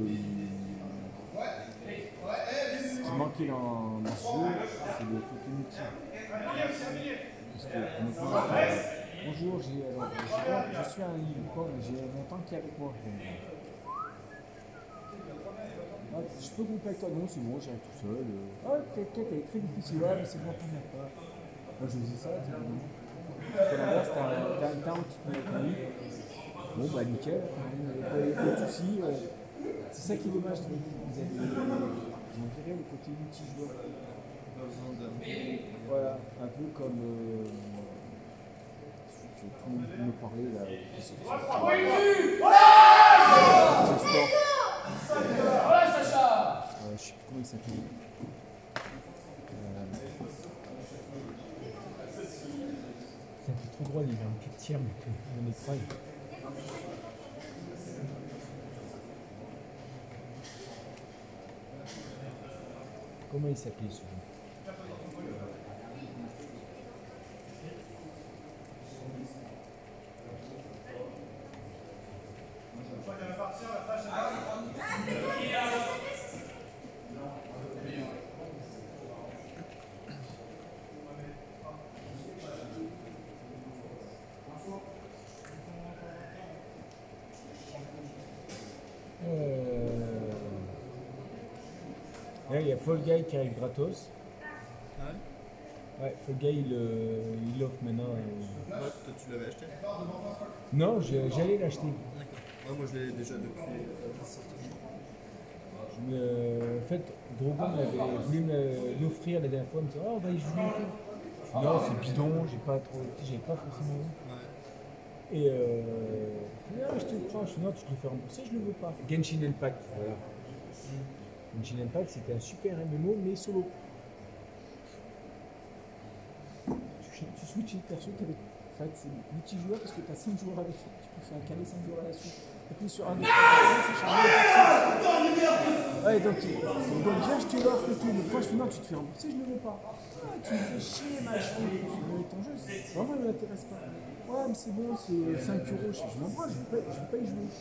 Ce qui manquait dans, dans ce jeu, c'est le côté multi. Parce que, honnêtement, euh, bonjour, j'ai, alors, je, je suis un unicorn, j'ai mon tank qui est avec moi. Ah, je peux grouper avec toi? Non, c'est bon, j'arrive tout seul. Ah, peut-être qu'elle est très difficile, ouais, mais c'est bon, t'en as pas. Moi, je faisais ça, tu sais. L'inverse, t'as un tank qui te met avec lui. Bon, bah nickel, pas de soucis. Euh, c'est ça qui est dommage, ils, avaient, ils ont viré le côté multijoueur. Voilà, un peu comme euh, celui que tout le monde me parlait là, qui est sorti. Ouais, Sacha! Euh, je sais plus comment il s'appelle. Euh... C'est un peu trop drôle, il a un petit tiers, mais on est travail. Comment il s'appelait ce jeu? Il y a Fall Guy qui arrive gratos. Ouais. Ouais, Fall Guy il, euh, il offre maintenant. Euh... Ouais, toi tu l'avais acheté? Non, j'allais l'acheter. D'accord. Ouais, moi je l'ai déjà depuis la sortie. Euh, en fait, Drogon avait voulu me l'offrir la dernière fois, il me disait oh, on va y jouer. Je dis, non, c'est bidon, j'ai pas trop. J'ai pas forcément envie. Ouais. Et euh. Ah, je te le prends, je dis non, tu te le fais rembourser, je le veux pas. Genshin Impact, voilà. Mm. Genshin Impact, c'était un super M M O, mais solo. Tu, tu switches une perso qui avait. En fait, c'est multijoueur parce que tu as cinq joueurs avec. Tu peux faire caler cinq joueurs à la suite. Et puis sur un des c'est charmé. Ouais, donc, donc déjà, je te l'offre et tout. Mais quand je dis non, tu te fais rembourser, je ne le veux pas. Ah, tu me fais chier, machin. Je dis, ton jeu, vraiment, il ne m'intéresse pas. Ouais, mais c'est bon, c'est cinq euros. Je dis, non, moi, je ne vais pas y jouer.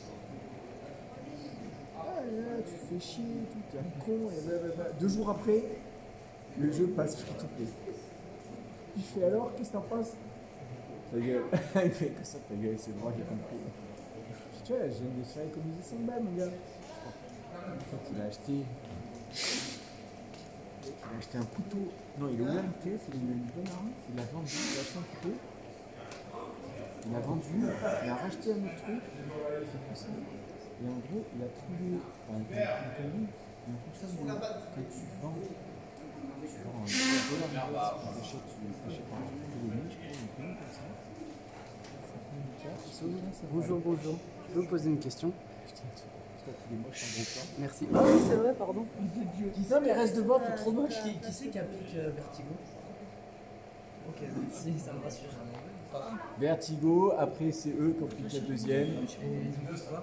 Ah, là, tu fais chier, tout, t'es un con. Et blablabla. Deux jours après, le jeu passe free to play. Je fais alors, qu'est-ce que t'en penses? Ta gueule. Il fait que ça, ta gueule, c'est moi qui ai compris. Tu vois, je viens de se faire économiser cent balles, mon gars. En fait, il a acheté. Il a acheté un couteau. Non, il a ouvert une caisse, il a eu une bonne arme, il a vendu, il a acheté un couteau. il a vendu, il a racheté un autre truc, il fait plus ça. Et en gros, il a trouvé un compagnie, et en fonction de que tu vends, tu vends un dollar, tu achètes un truc de l'année, je crois, une connerie comme ça. Ça fait une carte. Bonjour, bonjour. Je peux vous poser une question? Putain, tu es moche en gros plan. Merci. Ah oui, c'est vrai, pardon. Non, mais reste devant, t'es trop moche. Qui, qui c'est qui applique euh, Vertigo? Ok, merci, ça me rassure. Vertigo, après c'est eux qui appliquent la deuxième. Et ils ont quoi?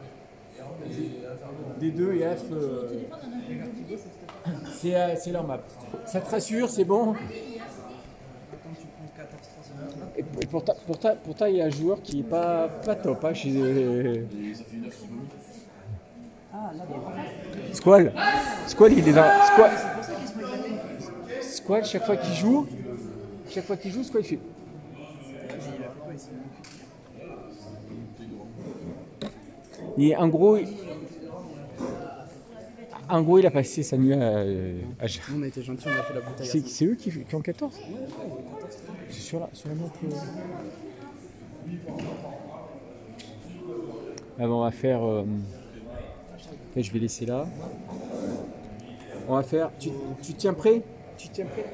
D deux et F, euh, c'est euh, c'est leur map. Ça te rassure, c'est bon? Et pour- et pourtant, pourtant, pourtant, il y a un joueur qui est pas, pas top. Hein, chez... Ça fait une heure qu'il vomit. Ah, là, bon. Squall, Squall, il est dans. Squall, Squall, chaque fois qu'il joue, chaque fois qu'il joue, Squall, il fait. Il a fait quoi ici? Et en gros, il- en gros, il a passé sa nuit à. à... On a été gentils, on a fait la bouteille. C'est c'est eux qui, qui ont quatorze? C'est sur la, sur la map. euh. Ah bon, on va faire. euh, en fait, je vais laisser là. On va faire. Tu, tu tiens prêt? Tu tiens prêt?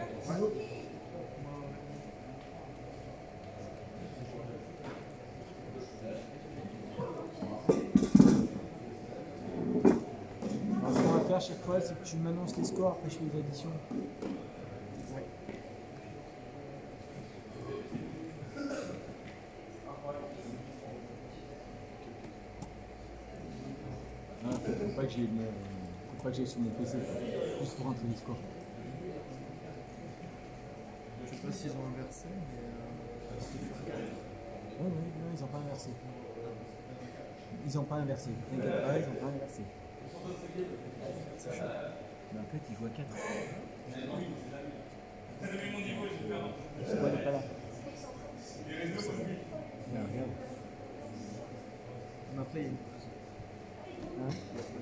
Alors, ce qu'on va faire à chaque fois, c'est que tu m'annonces les scores, après je fais les additions. Non, faut pas que j'aille faut pas que j'aille sur mon P C, juste pour rentrer les scores. Je sais pas s'ils ont inversé, mais. Euh, c'était fort. Ouais, ouais, non, ils ont pas inversé. Ils ont pas inversé. T'inquiète pas, ils ont pas inversé. C'est chaud. Mais en fait, il joue à quatre. C'est quoi, il est pas là? Regarde, regarde. On a pris une pause. Hein?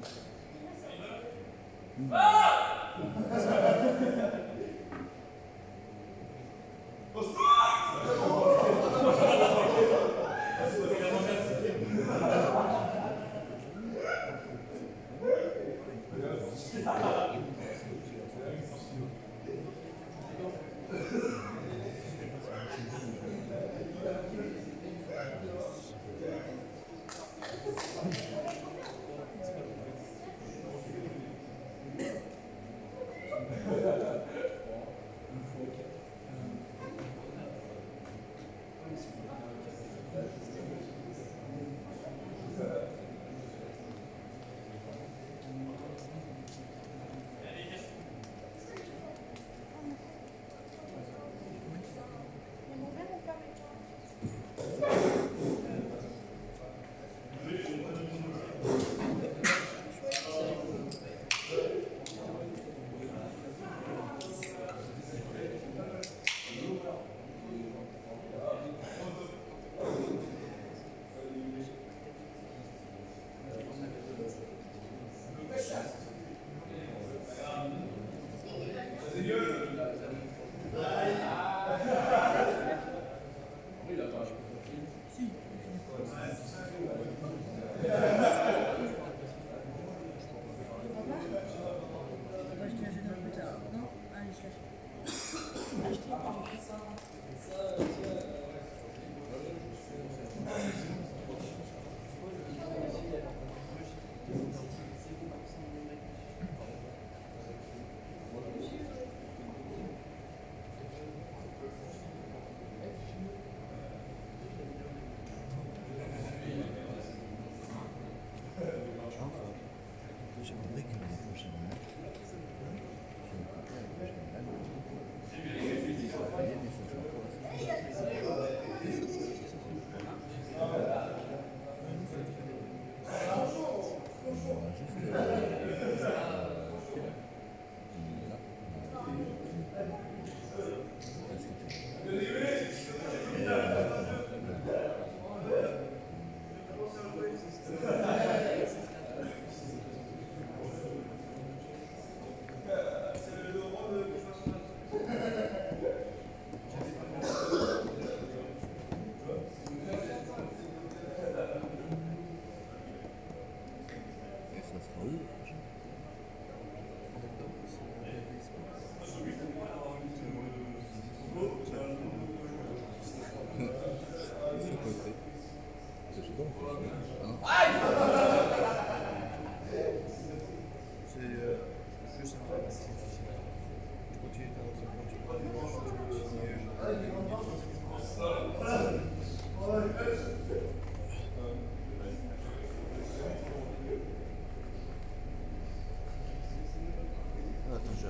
J'aimerais que l'année prochaine, là, je me prépare la prochaine balle.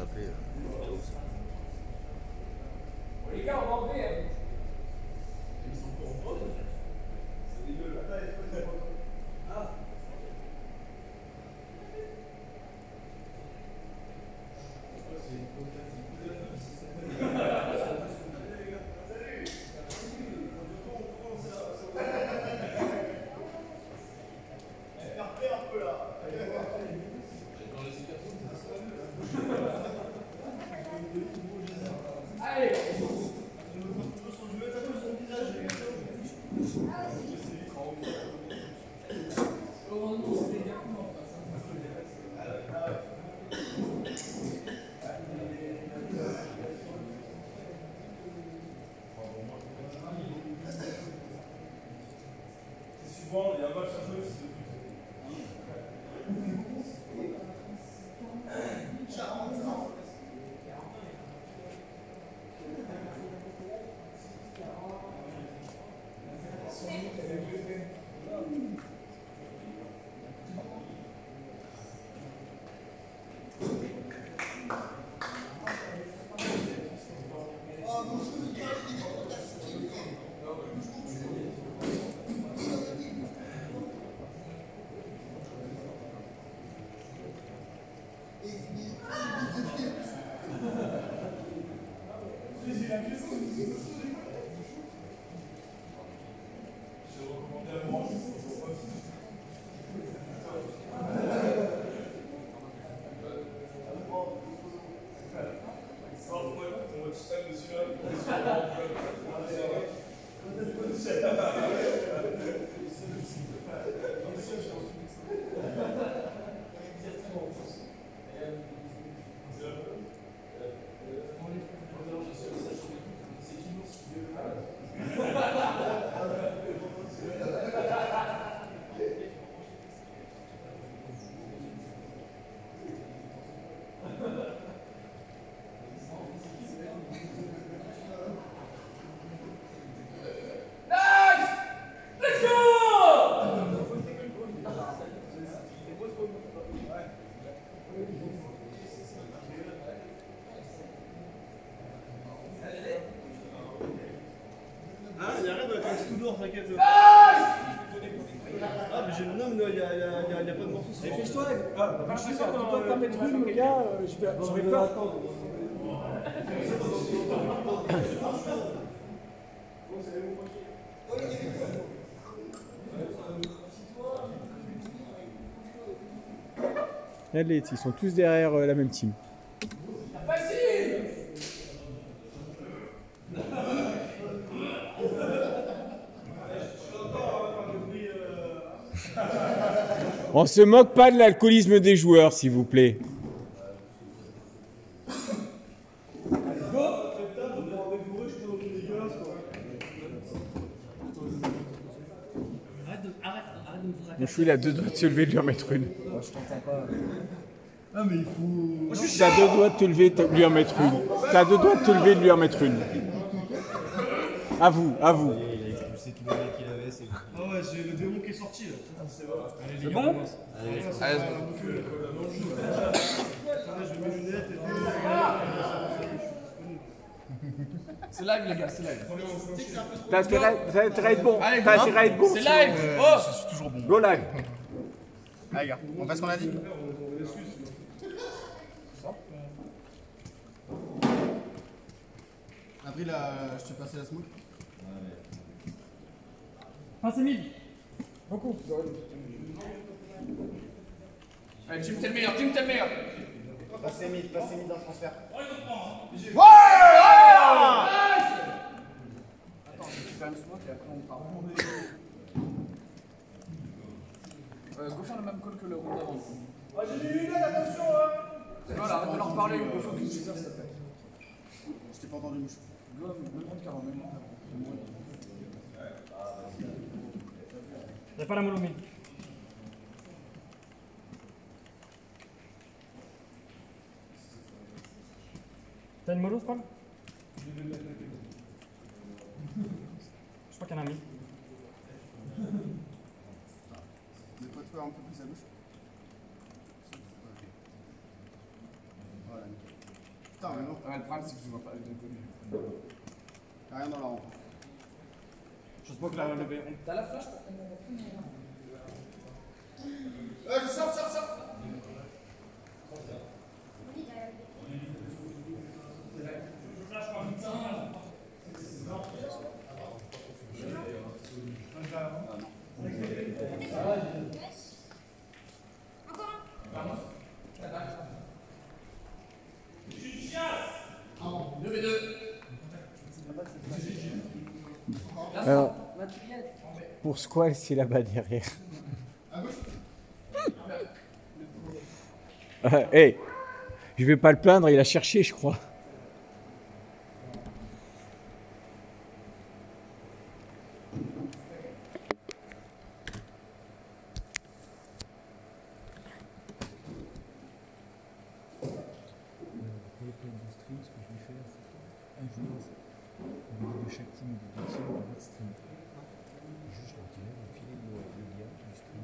appeler. euh, Les gars, on va en paix, hein. Ils sont encore en pause. C'est dégueu. Ah. Souvent, il y a un match à jouer, c'est Ah, il y a rien avec un petit tout d'or, t'inquiète. Ah, mais j'ai. Non, mais il y a, y, a, y, a, y a pas de morceau. Dépêche-toi, ah, je suis sûr, tu dois pas mettre une, le gars, euh, je vais j'aurais peur. Allez, ils sont tous derrière euh, la même team. Facile. On se moque pas de l'alcoolisme des joueurs, s'il vous plaît. Mon chou, il a deux doigts de se lever et de lui remettre une. Moi, je t'entends pas. Ah, mais il faut. T'as deux doigts de te lever et de lui remettre une. T'as deux doigts de te lever et de lui remettre une. À vous, à vous. Il a expulsé tous les mecs qu'il avait, c'est. Ah ouais, j'ai le démon qui est sorti là. C'est bon. C'est bon? Allez, Allez. Attendez, je mets mes lunettes et tout. C'est live, les gars, c'est live. T'as intérêt t'as intérêt à être bon. Allez, T'as go. intérêt à être bon. C'est sinon, live. euh, Oh. Je suis toujours bon. Go live. Allez, gars, on fait ce qu'on a dit. Avril, euh, je t'ai passé la smoke. Passez mille. Beaucoup. Allez, Jim, t'es le meilleur, Jim, t'es le meilleur. Passez mid, passez mid dans le transfert. Ouais! Attends, je vais faire une smoke et après on part. Euh, go faire le même call que le round d'avant. Ah, j'ai des lunettes, attention, hein. Voilà, arrête de leur parler, go focus user, s'il te plaît. Je t'ai pas entendu, mouche. Go, même round quarante, même round quarante. J'ai pas la mollo mille. T'as une mollo, Squall? Je crois qu'il y en a un mille. Vous pouvez pas te faire un peu plus à gauche. Voilà, nickel. Putain, mais non. Ouais, le problème, c'est que je vois pas les deux connus. T'as rien dans la rampe. Je pense que la lever. T'as la flash pour Euh, je sors, sors, sors. Alors, pour Squall, c'est là-bas derrière. Euh, hey, je vais pas le plaindre, il a cherché, je crois. Pour les plays de stream, ce que je vais faire, c'est un joueur, au milieu de chaque team de deux teams, on va stream. Juste leur dire, on filer le, le lien du stream.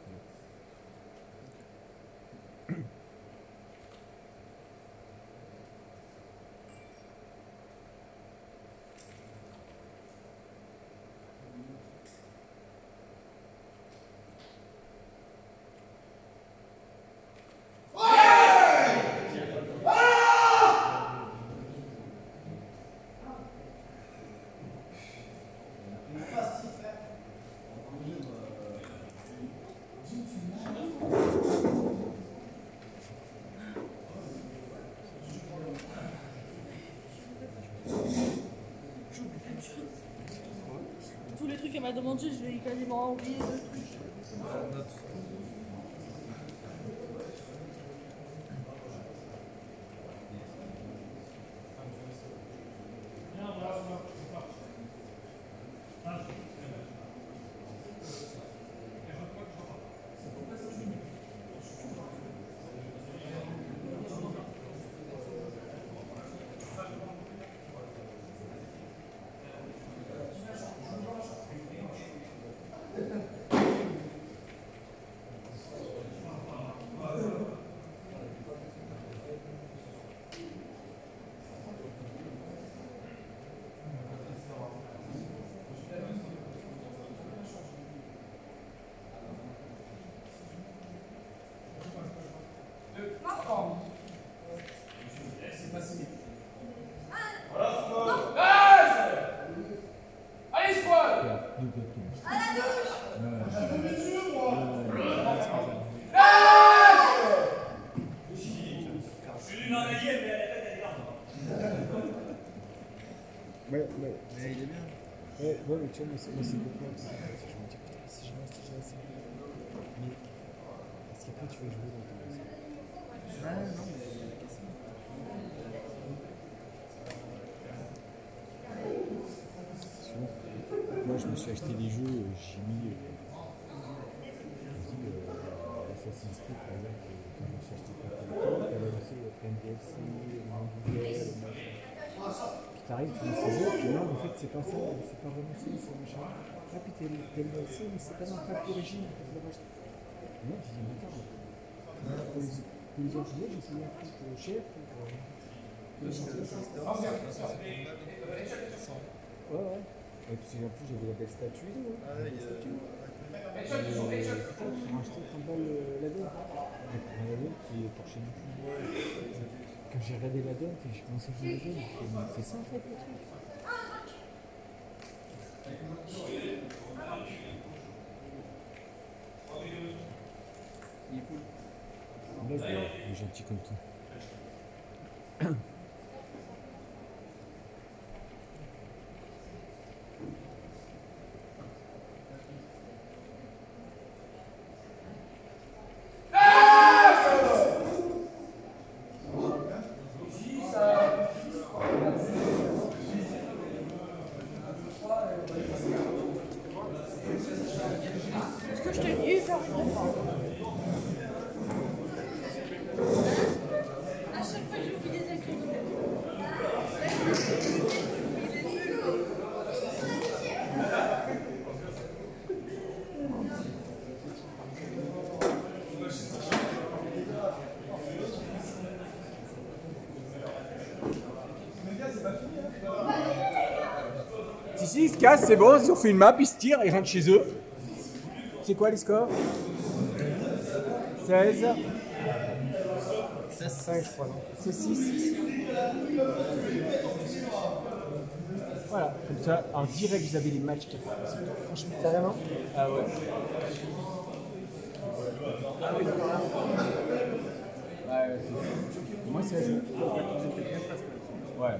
Tous les trucs qu'elle m'a demandé, je vais quasiment oublier le truc. C'est facile. Allez, squad! À la douche! Ouais, ouais. Mais il est bien. Ouais, ouais, mais tu vois, moi, c'est moi, c'est pourquoi je me dis, putain, si jamais, si jamais, si jamais. Mais, parce qu'après, tu vas jouer dans ton maison. Ouais, non, mais il y a la question. Souvent, moi, je me suis acheté des jeux, euh, j'ai mis. Euh, j'ai dit, euh, Assassin's Creed, par exemple, euh, quand je me suis acheté Paper Knight, il y avait aussi euh, plein de D L C, Monde ouvert, le machin. Puis t'arrives, tu mets ces jeux, puis non, en fait, c'est pas ça, c'est pas vraiment ça, c'est machin. Ah, puis t'as le D L C, mais c'est pas dans le pack d'origine, il faut le racheter. Non, je dis, mais attends, pour les, pour les autres jeux, j'ai essayé un truc euh, cher pour. Euh, Le champion Master, Ouais, ouais. Et puis en plus, j'avais la belle statue et tout. Ah ouais, il y a la statue. Et putain, ils m'ont acheté trente balles euh, la donne. Et pour la donne qui est pour chez nous. Quand j'ai regardé la donne, j'ai commencé à jouer la donne, j'ai fait, mais c'est ça en fait le truc. Il est cool. Le mec, il est gentil comme tout. Est-ce que je te dis, faire une réforme? À chaque fois, j'ai oublié des écrits. Ici, ils se cassent, c'est bon, ils ont fait une map, ils se tirent, ils rentrent chez eux. C'est quoi les scores? seize. C'est cinq, je crois, non? C'est six. Voilà, comme ça, en direct, vous avez les matchs qui passent. Franchement, Carrément? Ah ouais. Ouais, moi, c'est à jour. Ouais.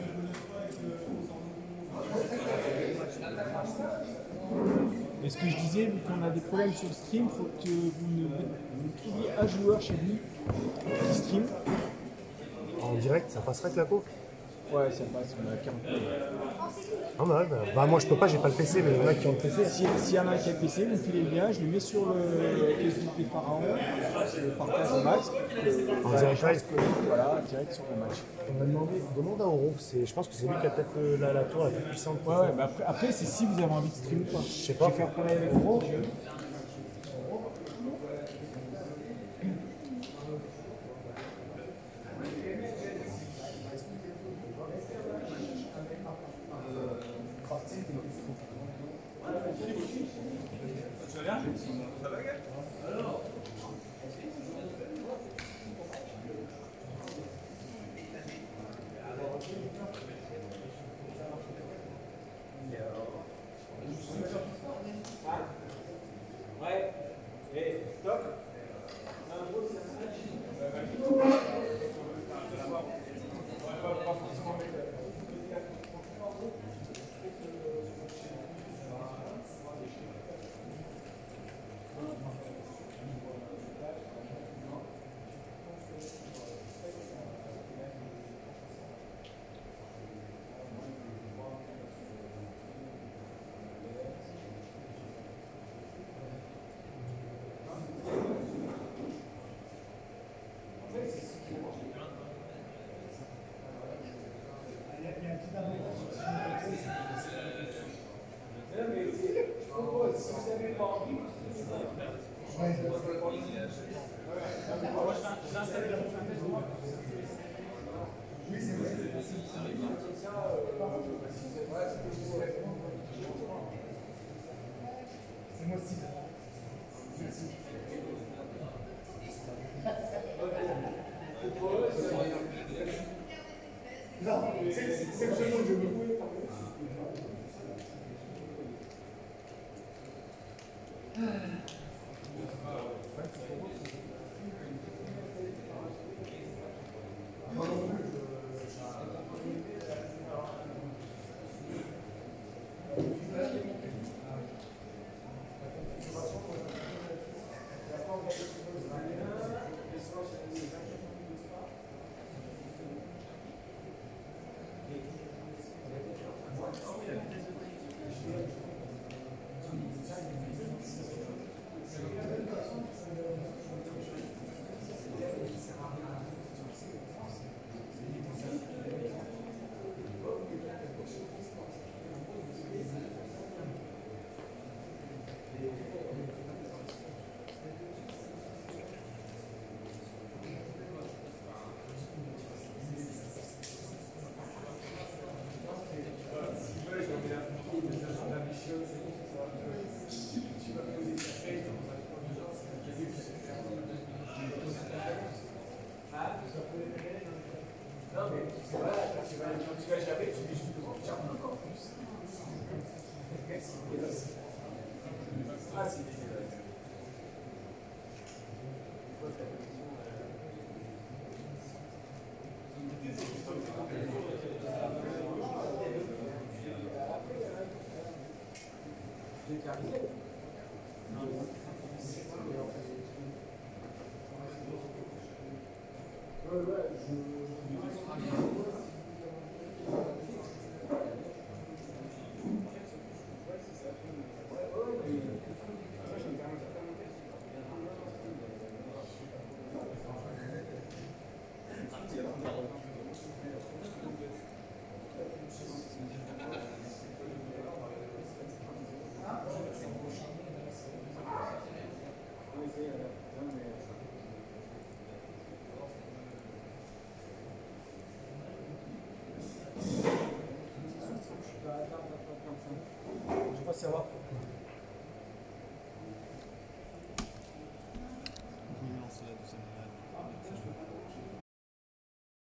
Et ce que je disais, vu qu'on a des problèmes sur le stream, il faut que vous, ne, vous trouviez un joueur chez lui qui stream. En direct, ça passerait avec la coque? Ouais, ça passe, on a quarante minutes. Ah bah, bah, bah moi je peux pas, j'ai pas le P C, mais il y en a qui ont le P C. S'il si y en a qui a le P C, vous me filez le lien, je le mets sur le Facebook des Pharaons, je le partage au max. En direct live. Voilà, direct sur le match. On m'a demandé, demande à Oro, je pense que c'est lui qui a peut-être euh, la, la tour la plus puissante. Ouais, ouais, mais après, après c'est si vous avez envie de streamer ou pas. Je sais pas. Je vais faire parler avec Oro. Ouais, et stop. Ouais, ouais, je...